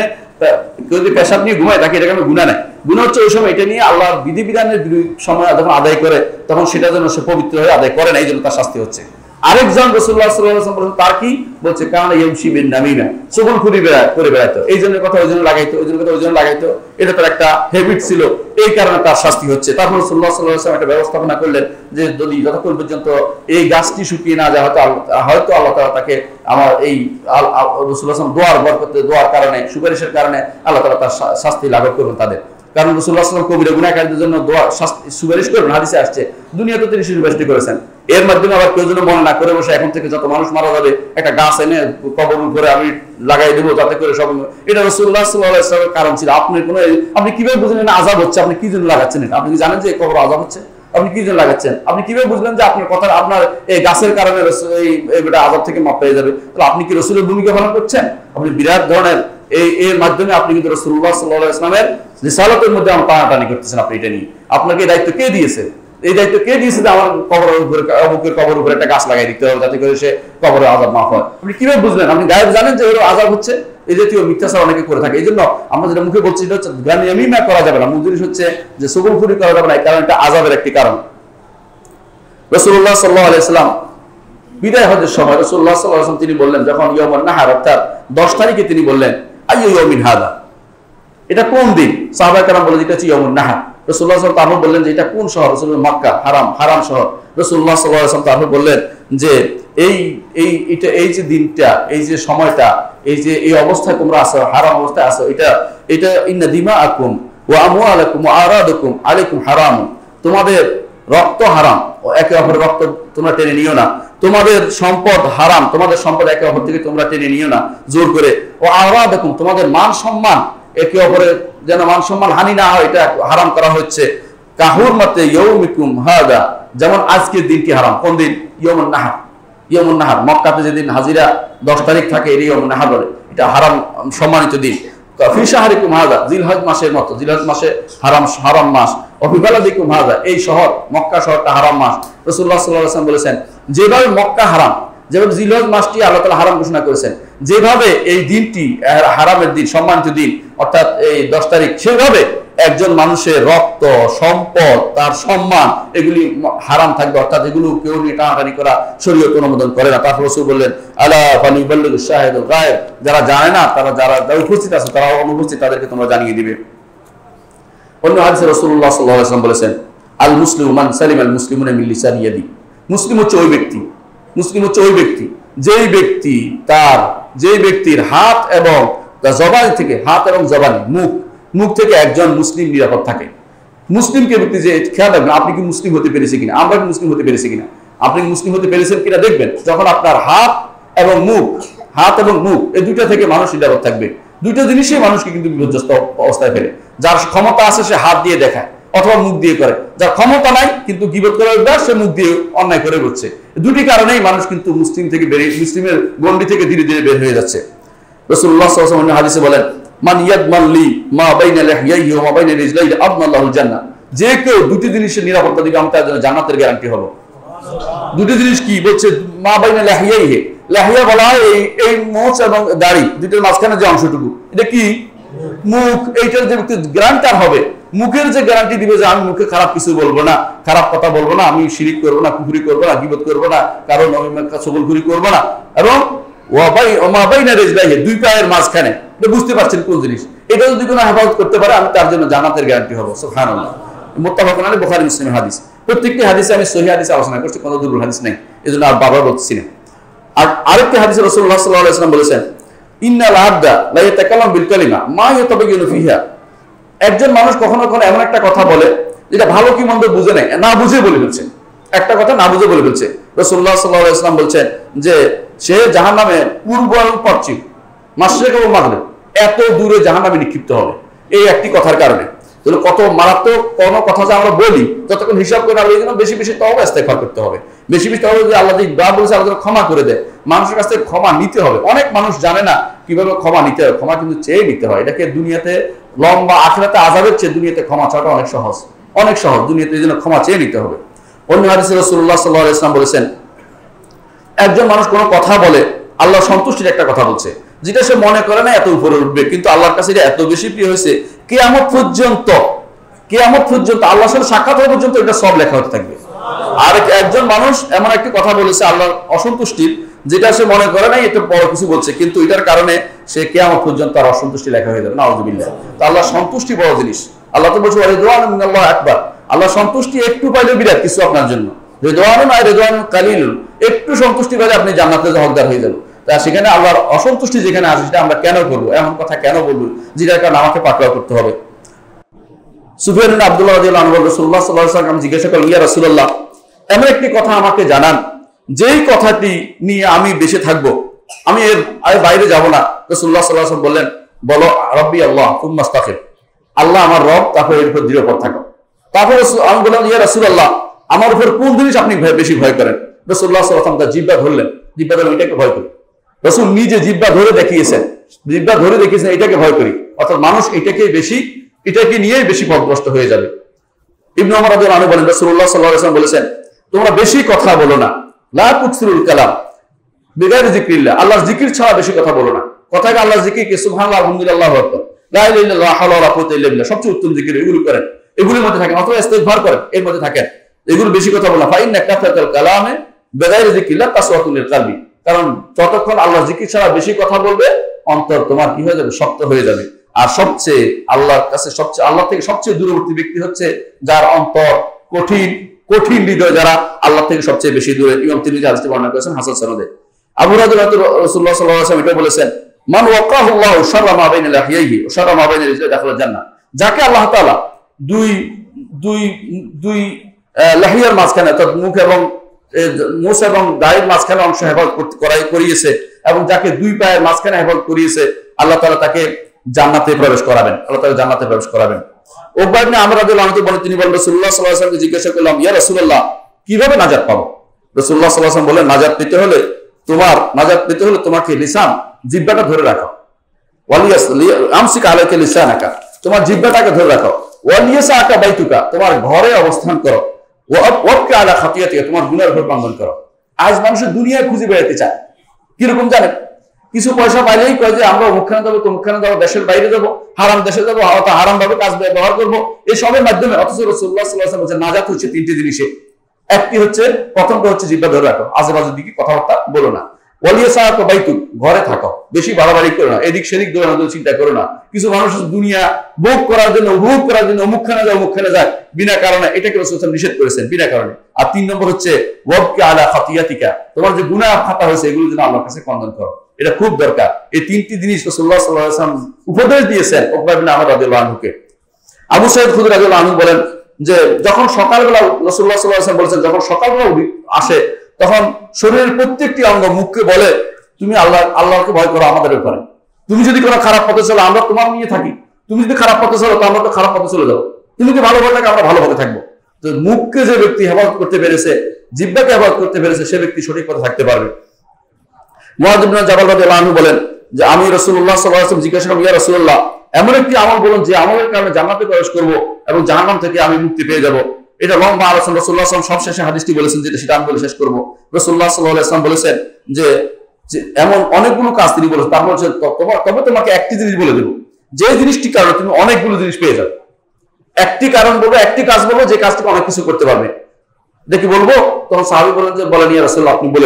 যদি পেশাব নিয়ে ঘুমায় তাকে এটা কোনো গুনাহ নাই, গুনাহ হচ্ছে ওই সময় এটা নিয়ে আল্লাহর বিধিবিধানের সময় যখন আদায় করে তখন সেটা যেন সে পবিত্র হয়ে আদায় করে না, এই জন্য তার শাস্তি হচ্ছে। আরেকজন রাসূলুল্লাহ সাল্লাল্লাহু আলাইহি ওয়াসাল্লাম বলেন তার কি বলছে, কানা ইয়ামশি বিন নামিমা, চগলখুরি বেড়ায় করে বেড়াইতো, এই জন্য কথা ওই জন্য লাগাইতো, ওই জন্য কথা ওই জন্য লাগাইতো, এটা তার একটা হ্যাবিট ছিল, এই কারণে তার শাস্তি হচ্ছে। তারপর রাসূলুল্লাহ সাল্লাল্লাহু আলাইহি ওয়াসাল্লাম একটা ব্যবস্থাপনা করলেন যে যদি যতক্ষণ পর্যন্ত এই গাছটি শুকিয়ে না যায় হয়তো হয়তো আল্লাহ তাআলা তাকে আমার এই রাসূলুল্লাহ সাল্লাল্লাহু আলাইহি ওয়াসাল্লাম দোয়ার বরকতে দোয়ার কারণে সুপারিশের কারণে আল্লাহ তাআলা তার শাস্তি লাঘব করবেন তাদের, কারণ রাসূলুল্লাহ সাল্লাল্লাহু আলাইহি ওয়াসাল্লাম কবিরা গুনাহগারদের জন্য দোয়া সুপারিশ করবেন, হাদিসে আসছে, দুনিয়াতে তিনি সুপারিশ করেছেন। এর মাধ্যমে আবার কেউ যেন মনে না করে বসে এখন থেকে যত মানুষ মারা যাবে একটা গাছ এনে কবর করে আমি লাগাই দেবো যাতে করে সব, এটা রাসূলুল্লাহ সাল্লাল্লাহু আলাইহি ওয়াসাল্লামের কারণ ছিল। আপনি কোনো আপনি কিভাবে বুঝলেন না আযাব হচ্ছে, আপনি কি জন্য লাগাচ্ছেন এটা, আপনি কি জানেন যে কবর আযাব হচ্ছে, আপনি কি জন্য লাগাচ্ছেন, আপনি কিভাবে বুঝলেন যে আপনার কথা আপনার এই গাছের কারণে এই এটা আযাব থেকে মাপ পেয়ে যাবে, তাহলে আপনি কি রাসূলের ভূমিকা পালন করছেন, আপনি বিরাট ধরনের এই এর মাধ্যমে আপনি কিন্তু রাসূলুল্লাহ সাল্লাল্লাহু আলাইহি ওয়াসাল্লামের রিসালাতের মধ্যে আপনি টানাটানি করতেছেন, আপনি এটা নিয়ে, আপনাকে এই দায়িত্ব কে দিয়েছে, এই দায়িত্ব কে দিয়েছে যে আমার কবরের উপরে অমুকের কবরের উপরে একটা গাছ লাগাই দিতে হবে যাতে করে সে কবরের আযাব মাফ হয়, আপনি কিভাবে বুঝলেন, আপনি গায়েব জানেন যে ওর আযাব হচ্ছে, এই জাতীয় মিথ্যাচার অনেকে করে থাকে। এই জন্য আমরা যেটা মুখে বলছি এটা হচ্ছে গানিয়ামিমা করা যাবে না, মূল জিনিস হচ্ছে যে সুগলখুরি করা যাবে না, কারণ এটা আযাবের একটি কারণ। রাসূলুল্লাহ সাল্লাল্লাহু আলাইহি ওয়াসাল্লাম বিদায় হজের সময় রাসূলুল্লাহ সাল্লাল্লাহু আলাইহি ওয়াসাল্লাম তিনি বললেন, যখন ইয়াউমুন নাহার অর্থাৎ দশ তারিখে তিনি বললেন আইয়ু ইয়াউমিন হাদা, এটা কোন দিন, সাহাবায়ে কেরাম বলে এটা হচ্ছে ইয়াউমুন নাহার। রাসূলুল্লাহ সাল্লাল্লাহু আলাইহি ওয়াসাল্লাম বললেন যে এটা কোন শহর, রাসূলুল্লাহ মক্কা হারাম হারাম শহর। রাসূলুল্লাহ সাল্লাল্লাহু আলাইহি ওয়াসাল্লাম তারপর বললেন যে এই এই এটা এই যে দিনটা, এই যে সময়টা, এই যে এই অবস্থায় তোমরা আছো, হারাম অবস্থায় আছো, এটা এটা ইন্না দিমাআকুম ওয়া আমওয়ালাকুম ওয়া আরাদাকুম আলাইকুম হারাম, তোমাদের রক্ত হারাম, একে অপরের রক্ত তোমরা টেনে নিও না, তোমাদের সম্পদ হারাম, তোমাদের সম্পদ একে অপর থেকে তোমরা টেনে নিও না জোর করে, ও আরাদাকুম তোমাদের মান সম্মান একে অপরের যেন মান সম্মান হানি না হয়, এটা হারাম করা হচ্ছে। কাহুরমাতে ইয়াউমিকুম হাদা, যেমন আজকের দিনটি হারাম, কোন দিন, ইয়াউমুন নাহার, ইয়াউমুন নাহার মক্কাতে যেদিন হাজিরা দশ তারিখ থাকে এর ইয়াউমুন নাহার বলে, এটা হারাম সম্মানিত দিন। ফি শাহরিকুম হাদা, জিলহজ মাসের মতো, জিলহজ মাসে হারাম হারাম মাস, অফি বালাদিকুম হাদা, এই শহর মক্কা শহরটা হারাম মাস। রাসূলুল্লাহ সাল্লাল্লাহু আলাইহি ওয়াসাল্লাম বলেছেন যেভাবে মক্কা হারাম, যেভাবে জিলহজ মাসটি আল্লাহ তাআলা হারাম ঘোষণা করেছেন, যেভাবে এই দিনটি হারামের দিন সম্মানিত দিন অর্থাৎ এই দশ তারিখ, সেভাবে একজন মানুষের রক্ত সম্পদ তার সম্মান এগুলি হারাম থাকবে, অর্থাৎ এগুলো কেউ নিয়ে টানাটানি করা শরীয়ত অনুমোদন করে না। তারপর রাসূল বললেন আলা ফালিউবাল্লিগু শাহিদুল গায়ব, যারা জানে না তারা যারা উপস্থিত আছে তারা অনুপস্থিত তাদেরকে তোমরা জানিয়ে দিবে। অন্য হাদিসে রাসূলুল্লাহ সাল্লাল্লাহু আলাইহি ওয়াসাল্লাম বলেছেন আল মুসলিমু মান সালিমাল মুসলিমুনা মিন লিসানি ইয়াদি, মুসলিম হচ্ছে ওই ব্যক্তি, মুসলিম হচ্ছে ওই ব্যক্তি যেই ব্যক্তি তার যেই ব্যক্তির হাত এবং জবান থেকে, হাত এবং জবানি মুখ মুখ থেকে একজন মুসলিম নিরাপদ থাকে। মুসলিমকে ব্যক্তি যে খেয়াল রাখবেন আপনি কি মুসলিম হতে পেরেছি কিনা, আমরা কি মুসলিম হতে পেরেছি কিনা, আপনি মুসলিম হতে পেরেছেন কিনা দেখবেন যখন আপনার হাত এবং মুখ, হাত এবং মুখ এই দুইটা থেকে মানুষ নিরাপদ থাকবে। দুইটা জিনিসই মানুষকে কিন্তু বিপর্যস্ত অবস্থায় ফেলে। যার ক্ষমতা আছে সে হাত দিয়ে দেখায় অথবা মুখ দিয়ে করে, যার ক্ষমতা নাই কিন্তু গীবত করার অভ্যাস সে মুখ দিয়ে অন্যায় করে বসছে। দুটি কারণেই মানুষ কিন্তু মুসলিম থেকে বেরিয়ে মুসলিমের গণ্ডি থেকে ধীরে ধীরে বের হয়ে যাচ্ছে। রাসূলুল্লাহ সাল্লাল্লাহু আলাইহি ওয়াসাল্লাম হাদিসে বলেন মান ইয়াদমান লি মা বাইনা লিহইহি ওয়া মা বাইনা রিজলাইহি আবনাল্লাহুল জান্নাহ, যে কেউ দুটি জিনিসের নিরাপত্তা দিবে আমি তার জন্য জান্নাতের গ্যারান্টি হব। দুটি জিনিস কি বলছে, মা বাইনা লিহইহি, লিহইয়া বলা হয় এই এই মোচ এবং দাড়ি দুটোর মাঝখানে যে অংশটুকু, এটা কি মুখ, এইটার যে ব্যক্তি গ্যারান্টার হবে, মুখের যে গ্যারান্টি দিবে যে আমি মুখে খারাপ কিছু বলবো না, খারাপ কথা বলবো না, আমি শিরিক করবো না, কুফরি করবো না, গীবত করবো না, কারণ আমি চগলখুরি করবো না, এবং ওয়া বাই মা বাইনা রিজলাইহি, দুই পায়ের মাঝখানে, এটা বুঝতে পারছেন কোন জিনিস, এটা যদি কোনো হেফাজত করতে পারে আমি তার জন্য জান্নাতের গ্যারান্টি হব। সুবহানাল্লাহ। মুত্তাফাকুন আলাইহি, বুখারী মুসলিমের হাদিস। প্রত্যেকটি হাদিসে আমি সহিহ হাদিস আলোচনা করছি, কোনো দুর্বল হাদিস নেই, এজন্য আর বারবার বলছি না। আর আরেকটি হাদিসে রাসূলুল্লাহ সাল্লাল্লাহু আলাইহি ওয়াসাল্লাম বলেছেন, ইন্নাল আবদা লা ইয়াতাকাল্লামু বিল কালিমা মা ইয়াতাবায়্যানু ফিহা, একজন মানুষ কখনো কখনো এমন একটা কথা বলে যেটা ভালো কি মন্দ বুঝে নেয়, না বুঝে বলে ফেলছে, একটা কথা না বুঝে বলে ফেলছে। রাসূলুল্লাহ সাল্লাল্লাহু আলাইহি ওয়াসাল্লাম বলছেন যে সে জাহান্নামে পূর্ব এবং পশ্চিম, মাশরিক এবং মাগরিব, এত দূরে জাহান্নামে নিক্ষিপ্ত হবে এই একটি কথার কারণে। তাহলে কত মারাত্মক কোন কথা যে আমরা বলি, যতক্ষণ হিসাব করে আমরা এই জন্য বেশি বেশি তওবা ইস্তেগফার করতে হবে, বেশি বেশি তওবা, যে আল্লাহ যে দোয়া বলেছে আল্লাহ ক্ষমা করে দেয়, মানুষের কাছ থেকে ক্ষমা নিতে হবে। অনেক মানুষ জানে না কিভাবে ক্ষমা নিতে হয়, ক্ষমা কিন্তু চেয়ে নিতে হয়। এটাকে দুনিয়াতে লম্বা, আখিরাতে আযাবের চেয়ে দুনিয়াতে ক্ষমা চাওয়াটা অনেক সহজ, অনেক সহজ। দুনিয়াতে এই জন্য ক্ষমা চেয়ে নিতে হবে। অন্য হাদিসে রাসূলুল্লাহ সাল্লাল্লাহু আলাইহি ওয়াসাল্লাম বলেছেন, একজন মানুষ কোনো কথা বলে আল্লাহ সন্তুষ্টির একটা কথা বলছে, যেটা সে মনে করে না এত উপরে উঠবে, কিন্তু আল্লাহর কাছে এটা এত বেশি প্রিয় হয়েছে, কিয়ামত পর্যন্ত, কিয়ামত পর্যন্ত আল্লাহর সাথে সাক্ষাৎ হওয়া পর্যন্ত এটা সব লেখা হতে থাকবে। আর একজন মানুষ এমন একটি কথা বলেছে আল্লাহর অসন্তুষ্টির, যেটা সে মনে করে না এটা বড় কিছু বলছে, কিন্তু এটার কারণে সে কিয়ামত পর্যন্ত তার অসন্তুষ্টি লেখা হয়ে যাবে। নাউযুবিল্লাহ। তো আল্লাহ সন্তুষ্টি বড় জিনিস। আল্লাহ তো বলছে রিদওয়ানুম মিনাল্লাহ আকবার, আল্লাহ সন্তুষ্টি একটু পাইলে বিরাট কিছু আপনার জন্য। রিদওয়ানুন আর রিদওয়ানুন কালিলুন, একটু সন্তুষ্টি পাইলে আপনি জান্নাতের হকদার হয়ে যাবেন। তা সেখানে আল্লাহর অসন্তুষ্টি যেখানে আছে সেটা আমরা কেন করবো, এমন কথা কেন বলবো যেটার কারণে আমাকে পাকড়াও করতে হবে। সুফিয়ান ইবনে আব্দুল্লাহ রাদিয়াল্লাহু আনহু রাসূলুল্লাহ সাল্লাল্লাহু আলাইহি ওয়াসাল্লাম জিজ্ঞাসা করলেন, ইয়া রাসূলুল্লাহ, এমন একটি কথা আমাকে জানান যেই কথাটি নিয়ে আমি বেঁচে থাকবো, আমি এর বাইরে যাব না। রাসূলুল্লাহ সাল্লাল্লাহু আলাইহি ওয়াসাল্লাম বললেন, বলো রাব্বি আল্লাহ সুম্মা ইস্তাকিম, আল্লাহ আমার রব, তারপর এর উপর দৃঢ় পথ থাকো। তারপর আমি বললাম, ইয়া রাসূলুল্লাহ, আমার উপর কোন জিনিস আপনি বেশি ভয় করেন? রাসূলুল্লাহ সাল্লাল্লাহু আলাইহি ওয়াসাল্লাম তার জিহ্বা ধরলেন, জিহ্বা ধরে এটাকে ভয় করি। রাসূল নিজে জিহ্বা ধরে দেখিয়েছেন, জিহ্বা ধরে দেখিয়েছেন এটাকে ভয় করি, অর্থাৎ মানুষ এটাকে বেশি, এটাকে নিয়েই বেশি পথভ্রষ্ট হয়ে যাবে। ইবনে ওমর রাদিয়াল্লাহু আনহু বলেন, রাসূলুল্লাহ সাল্লাল্লাহু আলাইহি ওয়াসাল্লাম বলেছেন, তোমরা বেশি কথা বলো না, লা তুকসিরুল কালাম বিগাইরি যিকরিল্লাহ, আল্লাহর জিকির ছাড়া বেশি কথা বলো না। কথাকে আল্লাহর জিকির কি সুবহানাল্লাহ, আলহামদুলিল্লাহ, আল্লাহু আকবার, লা ইলাহা ইল্লাল্লাহ, লা হাওলা ওয়ালা কুওয়াতা ইল্লা বিল্লাহ, সবচেয়ে উত্তম জিকির এগুলো করেন, এগুলোর মধ্যে থাকেন, অথবা ইস্তিগফার করেন, এর মধ্যে থাকেন, এগুলো বেশি কথা বলা। ফা ইন্না কাসরাতাল কালামে বিগাইরি যিকরিল্লাহ কাসওয়াতুল লিল কলবি, কারণ যতক্ষণ আল্লাহর জিকির ছাড়া বেশি কথা বলবে অন্তর তোমার কি হয়ে যাবে, শক্ত হয়ে যাবে। আর সবচেয়ে আল্লাহর কাছে সবচেয়ে আল্লাহ থেকে সবচেয়ে দূরবর্তী ব্যক্তি হচ্ছে যার অন্তর কঠিন, কঠিন হৃদয়, যারা আল্লাহ থেকে সবচেয়ে বেশি দূরে। ইমাম তিরমিজি হাদিসটি বর্ণনা করেছেন হাসান সনদে। আবু হুরায়রা রাসূলুল্লাহ সাল্লাল্লাহু আলাইহি ওয়াসাল্লাম এটা বলেছেন, মান ওয়াকাহুল্লাহু শাররা মা বাইনা লাহিয়াইহি ওয়া শাররা মা বাইনা রিজলিহি দাখালাল জান্নাহ, যাকে আল্লাহ তাআলা দুই দুই দুই লাহিয়ার মাঝখানে, অর্থাৎ মুখ এবং মুখ এবং দায়ের মাঝখানে অংশ হেফাজত করাই করিয়েছে, এবং যাকে দুই পায়ের মাঝখানে হেফাজত করিয়েছে, আল্লাহ তাআলা তাকে জান্নাতে প্রবেশ করাবেন, আল্লাহ তাআলা জান্নাতে প্রবেশ করাবেন। উকবা ইবনে আমর রাদিয়াল্লাহু আনহু বলেন, তিনি বলেন, রাসূলুল্লাহ সাল্লাল্লাহু আলাইহি ওয়াসাল্লামকে জিজ্ঞাসা করলাম, ইয়া রাসূলুল্লাহ, কিভাবে নাজাত পাবো? রাসূলুল্লাহ সাল্লাল্লাহু আলাইহি ওয়াসাল্লাম বলেন, নাজাত পেতে হলে তোমার নাজাত পেতে হলে তোমাকে লিসান, জিহ্বাটা ধরে রাখো, ওয়ালিয়াস আমসিক আলাইকা লিসানাকা, তোমার জিহ্বাটাকে ধরে রাখো, ওয়ালিয়াসাকা বাইতুকা, তোমার ঘরে অবস্থান করো, ওয়াবকা আলা খাতিয়াতিকা, তোমার গুনাহের উপর বন্ধন করো। আজ মানুষের দুনিয়া খুঁজে বেড়াতে চায়, কিরকম জানেন? কিছু পয়সা পাইলেই কয় যে আমরা মুখখানে যাবো, তো মুখখানে যাবো, দেশের বাইরে যাবো, হারাম দেশে যাবো, হারাম ভাবে কাজ ব্যবহার করবো, এসবের মাধ্যমে। অথচ রাসূলুল্লাহ সাল্লাল্লাহু আলাইহি ওয়াসাল্লাম বলেছেন, নাজাত হচ্ছে তিনটি জিনিসে। একটি হচ্ছে, প্রথমটা হচ্ছে জিহ্বা ধরে রাখো, আজেবাজের দিকে কথাবার্তা বলো না। ওয়ালিয়াসাকা বাইতুক, ঘরে থাকো, বেশি বাড়াবাড়ি করো না, এদিক সেদিক দৌড়ানোর চিন্তা করো না। কিছু মানুষ দুনিয়া ভোগ করার জন্য, উপভোগ করার জন্য মুখখানে যায়, মুখখানে যায় বিনা কারণে, এটাকে রাসূল নিষেধ করেছেন বিনা কারণে। আর তিন নম্বর হচ্ছে ওয়াবকা আলা খাতিয়াতিকা, তোমার যে গুনাহ খাতা হয়েছে এগুলো যেন আল্লাহর কাছে খণ্ডন করো, এটা খুব দরকার। এই তিনটি জিনিস রাসূলুল্লাহ সাল্লাল্লাহু আলাইহি ওয়াসাল্লাম উপদেশ দিয়েছেন উকবা ইবনে আমর রাদিয়াল্লাহু আনহুকে। আবু সাঈদ খুদরি রাদিয়াল্লাহু আনহু বলেন যে যখন সকালবেলা রাসূলুল্লাহ সাল্লাল্লাহু আলাইহি ওয়াসাল্লাম বলেছেন, যখন সকালবেলা আসে তখন শরীরের প্রত্যেকটি অঙ্গ মুখকে বলে, তুমি আল্লাহ আল্লাহকে ভয় করো আমাদের ব্যাপারে। তুমি যদি কোনো খারাপ পথে চলো, আমরা তোমার নিয়ে থাকি। তুমি যদি খারাপ পথে চলো, তো আমরা তো খারাপ পথে চলে যাবো। তুমি যদি ভালো পথে থাকো, আমরা ভালো পথে থাকবো। তো মুখকে যে ব্যক্তি হেফাজত করতে পেরেছে, জিহ্বাকে হেফাজত করতে পেরেছে, সে ব্যক্তি সঠিক পথে থাকতে পারবে। মুআয ইবনে জাবাল রাদিয়াল্লাহু আনহু বলেন যে আমি রাসূলুল্লাহ সাল্লাল্লাহু আলাইহি ওয়াসাল্লাম জিজ্ঞাসা করলাম, ইয়া রাসূলুল্লাহ, এমন একটি আমল বলুন যে আমলের কারণে জান্নাতে প্রবেশ করব এবং জাহান্নাম থেকে আমি মুক্তি পেয়ে যাব। এটা লম্বা আলোচনা। রাসূলুল্লাহ সাল্লাল্লাহু আলাইহি ওয়াসাল্লাম সবশেষে হাদিসটি বলেছেন, যেটা সেটা আমি বলে শেষ করব। রাসূলুল্লাহ সাল্লাল্লাহু আলাইহি ওয়াসাল্লাম বলেছেন যে এমন অনেকগুলো কাজ তিনি বলেছেন, তারপর হচ্ছে তবে তোমাকে একটি জিনিস বলে দেবো, যে জিনিসটি কারণে তুমি অনেকগুলো জিনিস পেয়ে যাবে। একটি কারণ বলবো, একটি কাজ বলবো, যে কাজটিকে অনেক কিছু করতে পারবে। দেখি বলবো, তখন সাহাবী বলেন যে বলেন ইয়া রাসূলুল্লাহ, আপনি বলে দেন।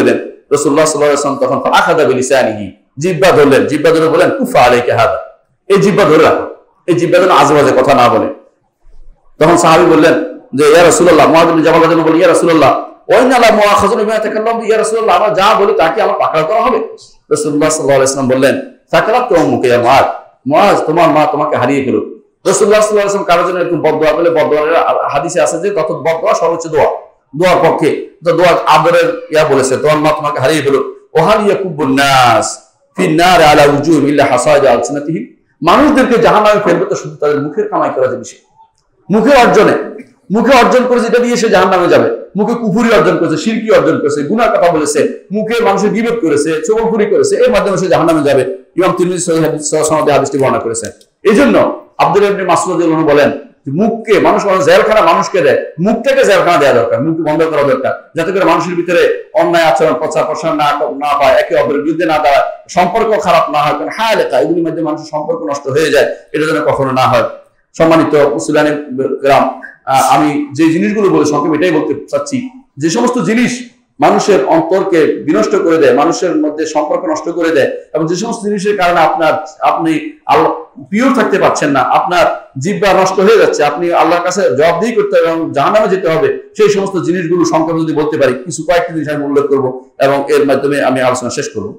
রাসূলুল্লাহ সাল্লাল্লাহু আলাইহি ওয়াসাল্লাম তখন আখাযা বিলিসানিহি, জিহ্বা ধরলেন, জিহ্বা ধরে বলেন কুফা আলাইকা হাদা, এই জিহ্বা ধরে রাখো, এই জিহ্বা যেন আজেবাজে কথা না বলে। তখন সাহাবী বললেন যে ইয়া রাসূলুল্লাহ, মুআয ইবনে জাবাল রাদিয়াল্লাহু আনহু বলেন ইয়া রাসূলুল্লাহ ওয়াইনা লা মুআখাযুন বিমা তাকাল্লাম, ইয়া রাসূলুল্লাহ আমরা যা বলি তাকে আমার পাকড়াও করা হবে? রাসূলুল্লাহ সাল্লাল্লাহু আলাইহি ওয়াসাল্লাম বললেন সাকারাত উম্মুকা ইয়া মুআয, মুআয তোমার মা তোমাকে হারিয়ে ফেলুক। রাসূলুল্লাহ সাল্লাল্লাহু আলাইহি ওয়াসাল্লাম কারোর জন্য এরকম বদদোয়া করলে, বদদোয়ার হাদিসে আছে যে তত বদদোয়া সর্বোচ্চ দোয়া, দোয়ার পক্ষে তো দোয়া আদরের ইয়া বলেছে তোমার মা তোমাকে হারিয়ে ফেলুক। ওয়াহাল ইয়াকুবুন নাস ফিন নার আলা উজুহিম ইল্লা হাসাইদ আলসিনাতিহিম, মানুষদেরকে জাহান্নামে ফেলবে তো শুধু তাদের মুখের কামাই করা জিনিস, মুখে অর্জনে, মুখে অর্জন করেছে যেটা দিয়ে সে জাহান্নামে যাবে। মুখে কুফরি অর্জন করেছে, শিরকি অর্জন করেছে, গুনাহ কথা বলেছে, মুখে মানুষের গীবত করেছে, চগলখুরি করেছে, এর মাধ্যমে সে জাহান্নামে যাবে। ইমাম তিরমিজি সহিহ হাদিস সনদে হাদিসটি বর্ণনা করেছেন। এইজন্য আব্দুল্লাহ ইবনে মাসউদ রাদিয়াল্লাহু আনহু বলেন মুখকে মানুষ জেলখানা মানুষকে দেয়, মুখটাকে জেলখানা দেওয়া দরকার, মুখকে বন্ধ করা দরকার, যাতে করে মানুষের ভিতরে অন্যায় আচরণ প্রচার প্রসার না না পায়, একে অপরের বিরুদ্ধে না দাঁড়ায়, সম্পর্ক খারাপ না হয়, কারণ হ্যাঁ লেখা এগুলির মধ্যে মানুষের সম্পর্ক নষ্ট হয়ে যায়, এটা যেন কখনো না হয়। সম্মানিত মুসলিম গ্রাম, আমি যে জিনিসগুলো বলে সংক্ষেপে এটাই বলতে চাচ্ছি, যে সমস্ত জিনিস মানুষের অন্তরকে বিনষ্ট করে দেয়, মানুষের মধ্যে সম্পর্ক নষ্ট করে দেয়, এবং যে সমস্ত জিনিসের কারণে আপনার আপনি আল্লাহ পিওর থাকতে পারছেন না, আপনার জিহ্বা নষ্ট হয়ে যাচ্ছে, আপনি আল্লাহর কাছে জবাবদিহি করতে হবে এবং জাহান্নামে যেতে হবে, সেই সমস্ত জিনিসগুলো সংক্ষেপে যদি বলতে পারি, কিছু কয়েকটি জিনিস আমি উল্লেখ করবো এবং এর মাধ্যমে আমি আলোচনা শেষ করবো।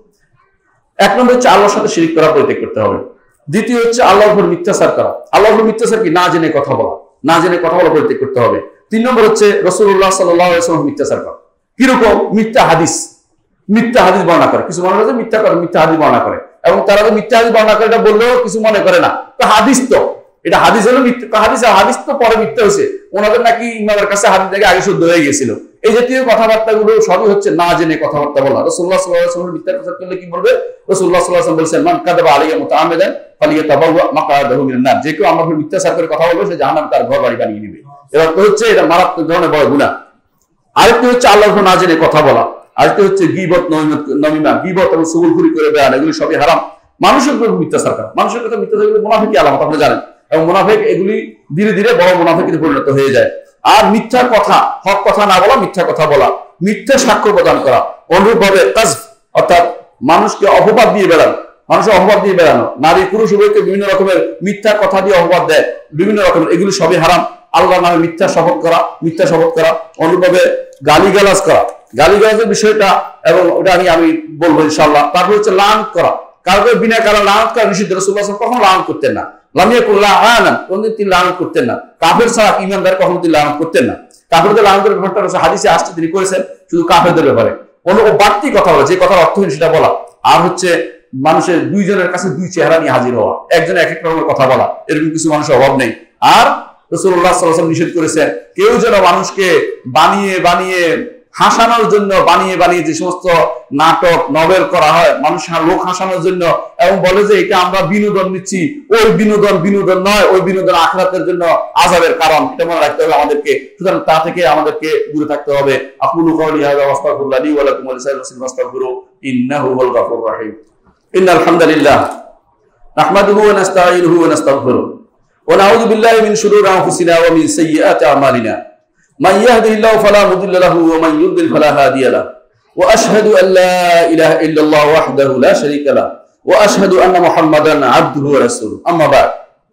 এক নম্বর হচ্ছে আল্লাহর সাথে শিরিক করা পরিত্যাগ করতে হবে। দ্বিতীয় হচ্ছে আল্লাহর উপর মিথ্যাচার করা। আল্লাহর উপর মিথ্যাচার কি? না জেনে কথা বলা, না জেনে কথা বলা পরিত্যাগ করতে হবে। তিন নম্বর হচ্ছে রাসূলুল্লাহ সাল্লাল্লাহু আলাইহি ওয়াসাল্লাম মিথ্যাচার করা। কিরকম? মিথ্যা হাদিস, মিথ্যা হাদিস বর্ণনা করে। কিছু মানুষ আছে মিথ্যা করে, মিথ্যা হাদিস বর্ণনা করে, এবং তারা যে মিথ্যা হাদিস বর্ণনা করে এটা বললেও কিছু মনে করে না, তো হাদিস তো এটা হাদিস হলো মিথ্যা হাদিস, হাদিস তো পরে মিথ্যা হয়েছে, ওনাদের নাকি ইমামের কাছে হাদিস থেকে আগে শুদ্ধ হয়ে গিয়েছিল। এই জাতীয় কথাবার্তা গুলো সবই হচ্ছে না জেনে কথাবার্তা বলা। রাসূলুল্লাহ সাল্লাল্লাহু আলাইহি ওয়াসাল্লাম মিথ্যা কথা করলে কি বলবে? রাসূলুল্লাহ সাল্লাল্লাহু আলাইহি ওয়াসাল্লাম বলেছেন মান কাযাবা আলাইয়া মুতাআম্মিদান ফালিয়াতাবাওয়া মাকআদাহু মিনান নার, যে কেউ আমার উপর মিথ্যাচার করে কথা বলবে সে জাহান্নামে তার ঘর বাড়ি বানিয়ে নেবে। এর অর্থ হচ্ছে এটা মারাত্মক ধরনের বড় গুনাহ। আরেকটি হচ্ছে আল্লাহর উপর না জেনে কথা বলা, আরেকটি হচ্ছে গীবত নমিমা, গীবত এবং চগলখুরি করে বেড়ানো, এগুলি সবই হারাম। মানুষের উপর মিথ্যাচার করা, মানুষের কথা মিথ্যাচার করলে মুনাফিকি আলামত আপনি জানেন, এবং মুনাফিক এগুলি ধীরে ধীরে বড় মুনাফিকে পরিণত হয়ে যায়। আর মিথ্যা কথা, হক কথা না বলা, মিথ্যা কথা বলা, মিথ্যা সাক্ষ্য প্রদান করা, অনুরূপভাবে কাযব অর্থাৎ মানুষকে অপবাদ দিয়ে বেড়ানো, মানুষের অপবাদ দিয়ে বেড়ানো, নারী পুরুষ উভয়কে বিভিন্ন রকমের মিথ্যা কথা দিয়ে অপবাদ দেয়, বিভিন্ন রকমের, এগুলি সবই হারাম। আল্লাহর নামে মিথ্যা শপথ করা, মিথ্যা শপথ করা, অনুরূপভাবে গালিগালাজ করা, গালিগালাজের বিষয়টা এবং ওটা আমি আমি বলবো ইনশাআল্লাহ। তারপর হচ্ছে লানত করা, কারো বিনা কারণে লানত করা নিষিদ্ধ। রাসূলুল্লাহ সাল্লাল্লাহু আলাইহি ওয়াসাল্লাম কখনো লানত করতেন না, লামিয়াকুল লাআনান, কোনদিন তিনি লানত করতেন না। কাফের ছাড়া ঈমানদার কখনো তিনি লানত করতেন না। কাফেরদের লানতের ব্যাপারটা হাদিসে আসছে তিনি করেছেন শুধু কাফেরদের ব্যাপারে, কোনো বাড়তি কথা বলা, যে কথার অর্থহীন সেটা বলা। আর হচ্ছে মানুষের দুইজনের কাছে দুই চেহারা নিয়ে হাজির হওয়া, একজনে এক এক রকমের কথা বলা, এরকম কিছু মানুষের অভাব নেই। আর রাসূলুল্লাহ সাল্লাল্লাহু আলাইহি ওয়াসাল্লাম নিষেধ করেছেন কেউ যেন মানুষকে বানিয়ে বানিয়ে হাসানোর জন্য, বানিয়ে বানিয়ে যে সমস্ত নাটক নভেল করা হয় মানুষ লোক হাসানোর জন্য, এবং বলে যে এটা আমরা বিনোদন নিচ্ছি, ওই বিনোদন বিনোদন নয়, ওই বিনোদন আখিরাতের জন্য আযাবের কারণ, এটা মনে রাখতে হবে আমাদেরকে। সুতরাং তা থেকে আমাদেরকে দূরে থাকতে হবে। আকুলু কাওলি হাযা ওয়া আস্তাগফিরুল্লাহ লি ওয়া লাকুম ওয়া লিসাইরিল মুসলিমিন ফাস্তাগফিরু ইন্নাহু হুয়াল গাফুরুর রাহিম। ইন্নাল হামদালিল্লাহ নাহমাদুহু ওয়া নাস্তাঈনুহু ওয়া নাস্তাগফিরুহু ওয়া নাউযু বিল্লাহি মিন শুরুরি আনফুসিনা ওয়া মিন সাইয়্যাতি আমালিনা। من يهده الله فلا مضل له ومن يضلل فلا هادي له واشهد ان لا اله الا الله وحده لا شريك له واشهد ان محمدا عبده ورسوله اما بعد।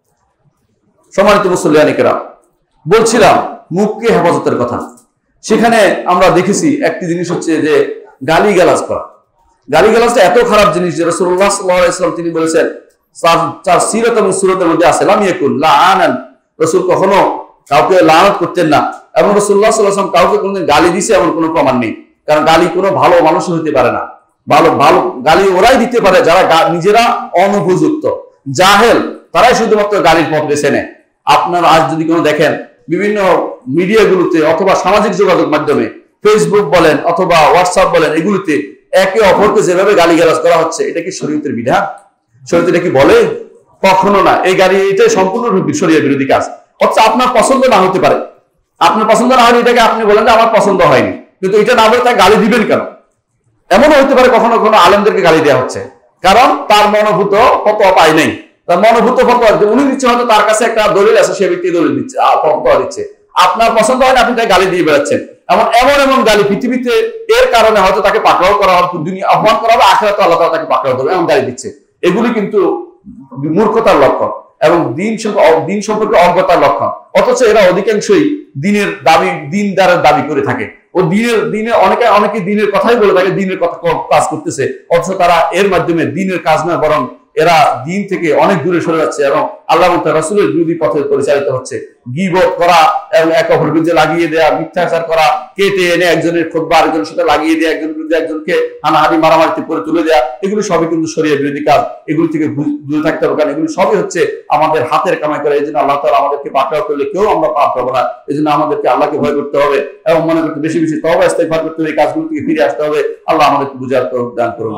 সম্মানিত মুসল্লিয়ানে কেরাম, বলছিলাম মুখকে হেফাজতের কথা। সেখানে আমরা দেখেছি একটি জিনিস হচ্ছে যে গালিগালাজ করা। গালিগালাজটা এত খারাপ জিনিস যে রাসূলুল্লাহ সাল্লাল্লাহু আলাইহি ওয়াসাল্লাম তিনি বলেছেন তার সিরাত এবং সুরাতের মধ্যে আছে লাম ইয়াকুল লাআনান, রাসূল কখনো কাউকে লানত করতেন না, এবং রাসূলুল্লাহ সাল্লাল্লাহু আলাইহি ওয়াসাল্লাম কাউকে কোনদিন গালি দিয়েছে এমন কোনো প্রমাণ নেই। কারণ গালি কোনো ভালো মানুষ হতে পারে না, ভালো ভালো গালি ওরাই দিতে পারে যারা নিজেরা অনুপযুক্ত, জাহেল, তারাই শুধুমাত্র গালির পথ বেছে নেয়। আপনারা আজ যদি কোনো দেখেন বিভিন্ন মিডিয়াগুলোতে অথবা সামাজিক যোগাযোগ মাধ্যমে ফেসবুক বলেন অথবা হোয়াটসঅ্যাপ বলেন, এগুলিতে একে অপরকে যেভাবে গালিগালাজ করা হচ্ছে, এটা কি শরীয়তের বিধান? শরীয়ত এটা কি বলে? কখনো না। এই গালি এটাই সম্পূর্ণ শরীয়ত বিরোধী কাজ। অথচ আপনার পছন্দ না হতে পারে, আপনার পছন্দ না হলে এটাকে আপনি বলেন যে আমার পছন্দ হয়নি, কিন্তু এটা না বলে তাকে গালি দিবেন কেন? এমনও হতে পারে কখনো কখনো আলেমদেরকে গালি দেওয়া হচ্ছে, কারণ তার মনোভূত ফতোয়া পায় নাই, তার মনোভূত ফতোয়া উনি দিচ্ছে, হয়তো তার কাছে একটা দলিল আছে, সে ব্যক্তি দলিল দিচ্ছে ফতোয়া দিচ্ছে, আপনার পছন্দ হয় না, আপনি তাকে গালি দিয়ে বেড়াচ্ছেন। এমন এমন এমন গালি পৃথিবীতে এর কারণে হয়তো তাকে পাকড়াও করা হবে, দুনিয়া আহ্বান করা হবে, আখিরাতে আল্লাহ তাআলা তাকে পাকড়াও করবে, এমন গালি দিচ্ছে। এগুলি কিন্তু মূর্খতার লক্ষণ এবং দিন দিন সম্পর্কে অজ্ঞতার লক্ষণ। অথচ এরা অধিকাংশই দিনের দাবি দিনদারের দাবি করে থাকে। ও দিনের দিনে অনেকে অনেকে দিনের কথাই বলে থাকে, দিনের কথা কাজ করতেছে, অথচ তারা এর মাধ্যমে দিনের কাজ নয় বরং এরা দিন থেকে অনেক দূরে সরে যাচ্ছে এবং আল্লাহ এবং তার রাসূলের বিরোধী পথে পরিচালিত হচ্ছে। গীবত করা এবং এক অপরের বিরুদ্ধে লাগিয়ে দেওয়া, মিথ্যাচার করা, কেটে এনে একজনের খুতবা আরেকজনের সাথে লাগিয়ে দেওয়া, একজনের বিরুদ্ধে একজনকে হানাহানি মারামারিতে করে তুলে দেওয়া, এগুলো সবই কিন্তু শরীয়ত বিরোধী কাজ। এগুলি থেকে দূরে থাকতে হবে, কারণ এগুলো সবই হচ্ছে আমাদের হাতের কামাই করা। এই জন্য আল্লাহ তাআলা আমাদেরকে পাকড়াও করলে কেউ আমরা পাপ পাবো না। এই জন্য আমাদেরকে আল্লাহকে ভয় করতে হবে এবং মনে করতে বেশি বেশি তওবা ইস্তেগফার করতে হবে, এই কাজগুলো থেকে ফিরে আসতে হবে। আল্লাহ আমাদেরকে বুঝার তৌফিক দান করুন।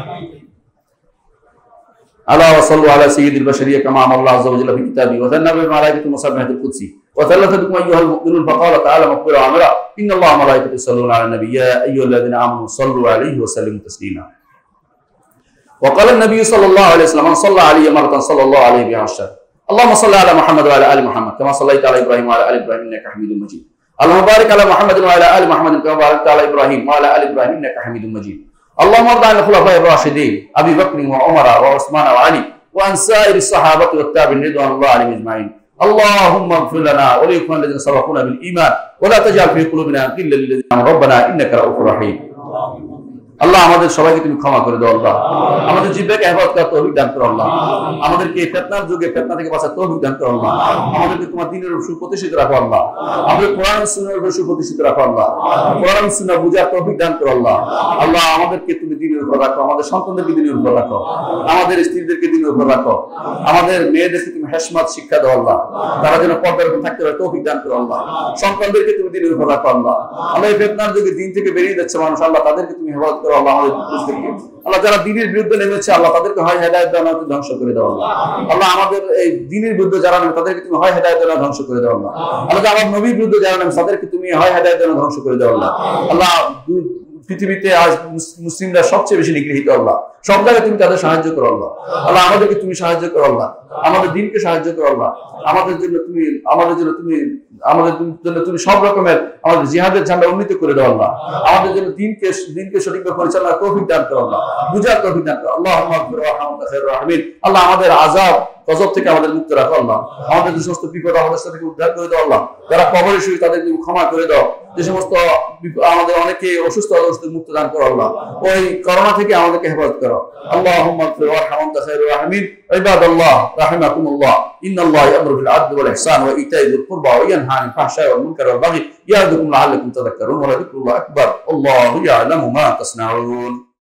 আল্লাহ সাল্লু আলা সাইয়্যিদিল বাশারিয়া কামা আমারা আল্লাহ আযজা ওয়া জাল্লা ফি কিতাবি ওয়া যান্নাবা বিল মালাইকাতি মুসাববিহাতিল কুদসি ওয়া তাল্লাতুকুম আইয়ুহাল মুমিনুন ফাকালা তাআলা মাগফিরা আমরা ইন্নাল্লাহা ওয়া মালাইকাতাহু ইউসাল্লুনা আলান নাবী ইয়া আইয়ুহাল্লাযিনা আমানু সাল্লু আলাইহি ওয়া সাল্লিমু তাসলিমা ওয়া ক্বালা আন-নবী সাল্লাল্লাহু আলাইহি ওয়াসাল্লাম মান সাল্লা আলাইহি মাররাতান সাল্লাল্লাহু আলাইহি বিহা আশরা আল্লাহুম্মা সাল্লি আলা মুহাম্মাদ ওয়া আলা আলি মুহাম্মাদ কামা সাল্লাইতা আলা ইব্রাহিম ওয়া আলা আলি ইব্রাহিম ইন্নাকা হামিদুম মাজিদ আল্লাহুম্মা বারিক আলা মুহাম্মাদিন ওয়া আলা আলি মুহাম্মাদিন কামা বারাকতা আলা ইব্রাহিম ওয়া আলা আলি ইব্রাহিম ইন্নাকা হামিদুম মাজিদ আল্লাহুম্মা আরদি আনিল খুলাফায়ে আর-রাশিদিন আবী বকর ওয়া উমর ওয়া উসমান ওয়া আলী وعن سائر الصحابة والتابعين رضوان الله عليهم أجمعين اللهم اغفر لنا ولإخواننا الذين سبقونا بالإيمان ولا تجعل في قلوبنا غلا للذين آمنوا ربنا إنك رؤوف رحيم আল্লাহ আমাদের সবাইকে তুমি ক্ষমা করে দাও আল্লাহ, আমাদের জিহ্বাকে হেফাজত করার তৌফিক দান করো আল্লাহ, আমাদেরকে ফিতনার যুগে ফিতনা থেকে বাঁচার তৌফিক দান করো আল্লাহ, আমাদেরকে তোমার দ্বীনের উপর সুপ্রতিষ্ঠিত রাখো আল্লাহ, আমাদের কোরআন ও সুন্নাহর উপর সুপ্রতিষ্ঠিত রাখো আল্লাহ, কোরআন ও সুন্নাহ বুঝার তৌফিক দান করো আল্লাহ। আল্লাহ আমাদেরকে তুমি দ্বীনের উপর রাখো, আমাদের সন্তানদেরকে দ্বীনের উপর রাখো, আমাদের স্ত্রীদেরকে দ্বীনের উপর রাখো, আমাদের মেয়েদেরকে তুমি হিকমত শিক্ষা দাও আল্লাহ, তারা যেন পর্দার উপর থাকতে পারে তৌফিক দান করো আল্লাহ, সন্তানদেরকে তুমি দ্বীনের উপর রাখো আল্লাহ। আল্লাহ এই ফিতনার যুগে দিন থেকে বেরিয়ে যাচ্ছে মানুষ, আল্লাহ তাদেরকে তুমি হেফাজত করো আল্লাহ, আমাদের আল্লাহ যারা দ্বীনের বিরুদ্ধে নেমেছে আল্লাহ তাদেরকে হয় হেদায়েত দাও না ধ্বংস করে দাও আল্লাহ। আল্লাহ আমাদের এই দ্বীনের বিরুদ্ধে যারা নেমে তাদেরকে তুমি হয় হেদায়েত দাও না ধ্বংস করে দাও আল্লাহ। আল্লাহ আমার নবীর বিরুদ্ধে যারা নেমে তাদেরকে তুমি হয় হেদায়েত দাও না ধ্বংস করে দাও আল্লাহ। আল্লাহ পৃথিবীতে আজ মুসলিমরা সবচেয়ে বেশি নিগৃহীত আল্লাহ, সব জায়গায় তুমি তাদের সাহায্য করো আল্লাহ। আল্লাহ আমাদেরকে তুমি সাহায্য করো আল্লাহ, আমাদের দিনকে সাহায্য করো আল্লাহ, আমাদের জন্য তুমি আমাদের জন্য তুমি আমাদের জন্য তুমি সব রকমের আমাদের জিহাদের ঝান্ডা উন্নীত করে দাও আল্লাহ, আমাদের জন্য দিনকে দিনকে সঠিকভাবে পরিচালনা তৌফিক দান করো আল্লাহ, বুঝার তৌফিক দান করো আল্লাহ। আল্লাহ আমাদের আযাব গজব থেকে আমাদের মুক্ত রাখো আল্লাহ, আমাদের যে সমস্ত বিপদ আমাদের থেকে উদ্ধার করে দাও আল্লাহ, যারা কবরে শুয়ে তাদের তুমি ক্ষমা করে দাও, যে সমস্ত আমাদের অনেকে অসুস্থ অসুস্থ মুক্ত দান করো আল্লাহ, ওই করোনা থেকে আমাদেরকে হেফাজত করো আল্লাহুম্মা ইগফির ওয়ারহাম আনতা খায়রুর রাহিমিন ইবাদাল্লাহ রাহিমাকুমুল্লাহ ইন্নাল্লাহা ইয়া'মুরু বিল আদলি ওয়াল ইহসান ওয়া ইতা'i যিল কুরবা ওয়া ইয়ানহা আনিল ফাহশা'i ওয়াল মুনকারি ওয়াল বাগই ইয়া'যুকুম লা'আল্লাকুম তাযাক্কারুন ওয়া লাযিকরুল্লাহি আকবার আল্লাহু ইয়া'লামু মা তাসনাউন।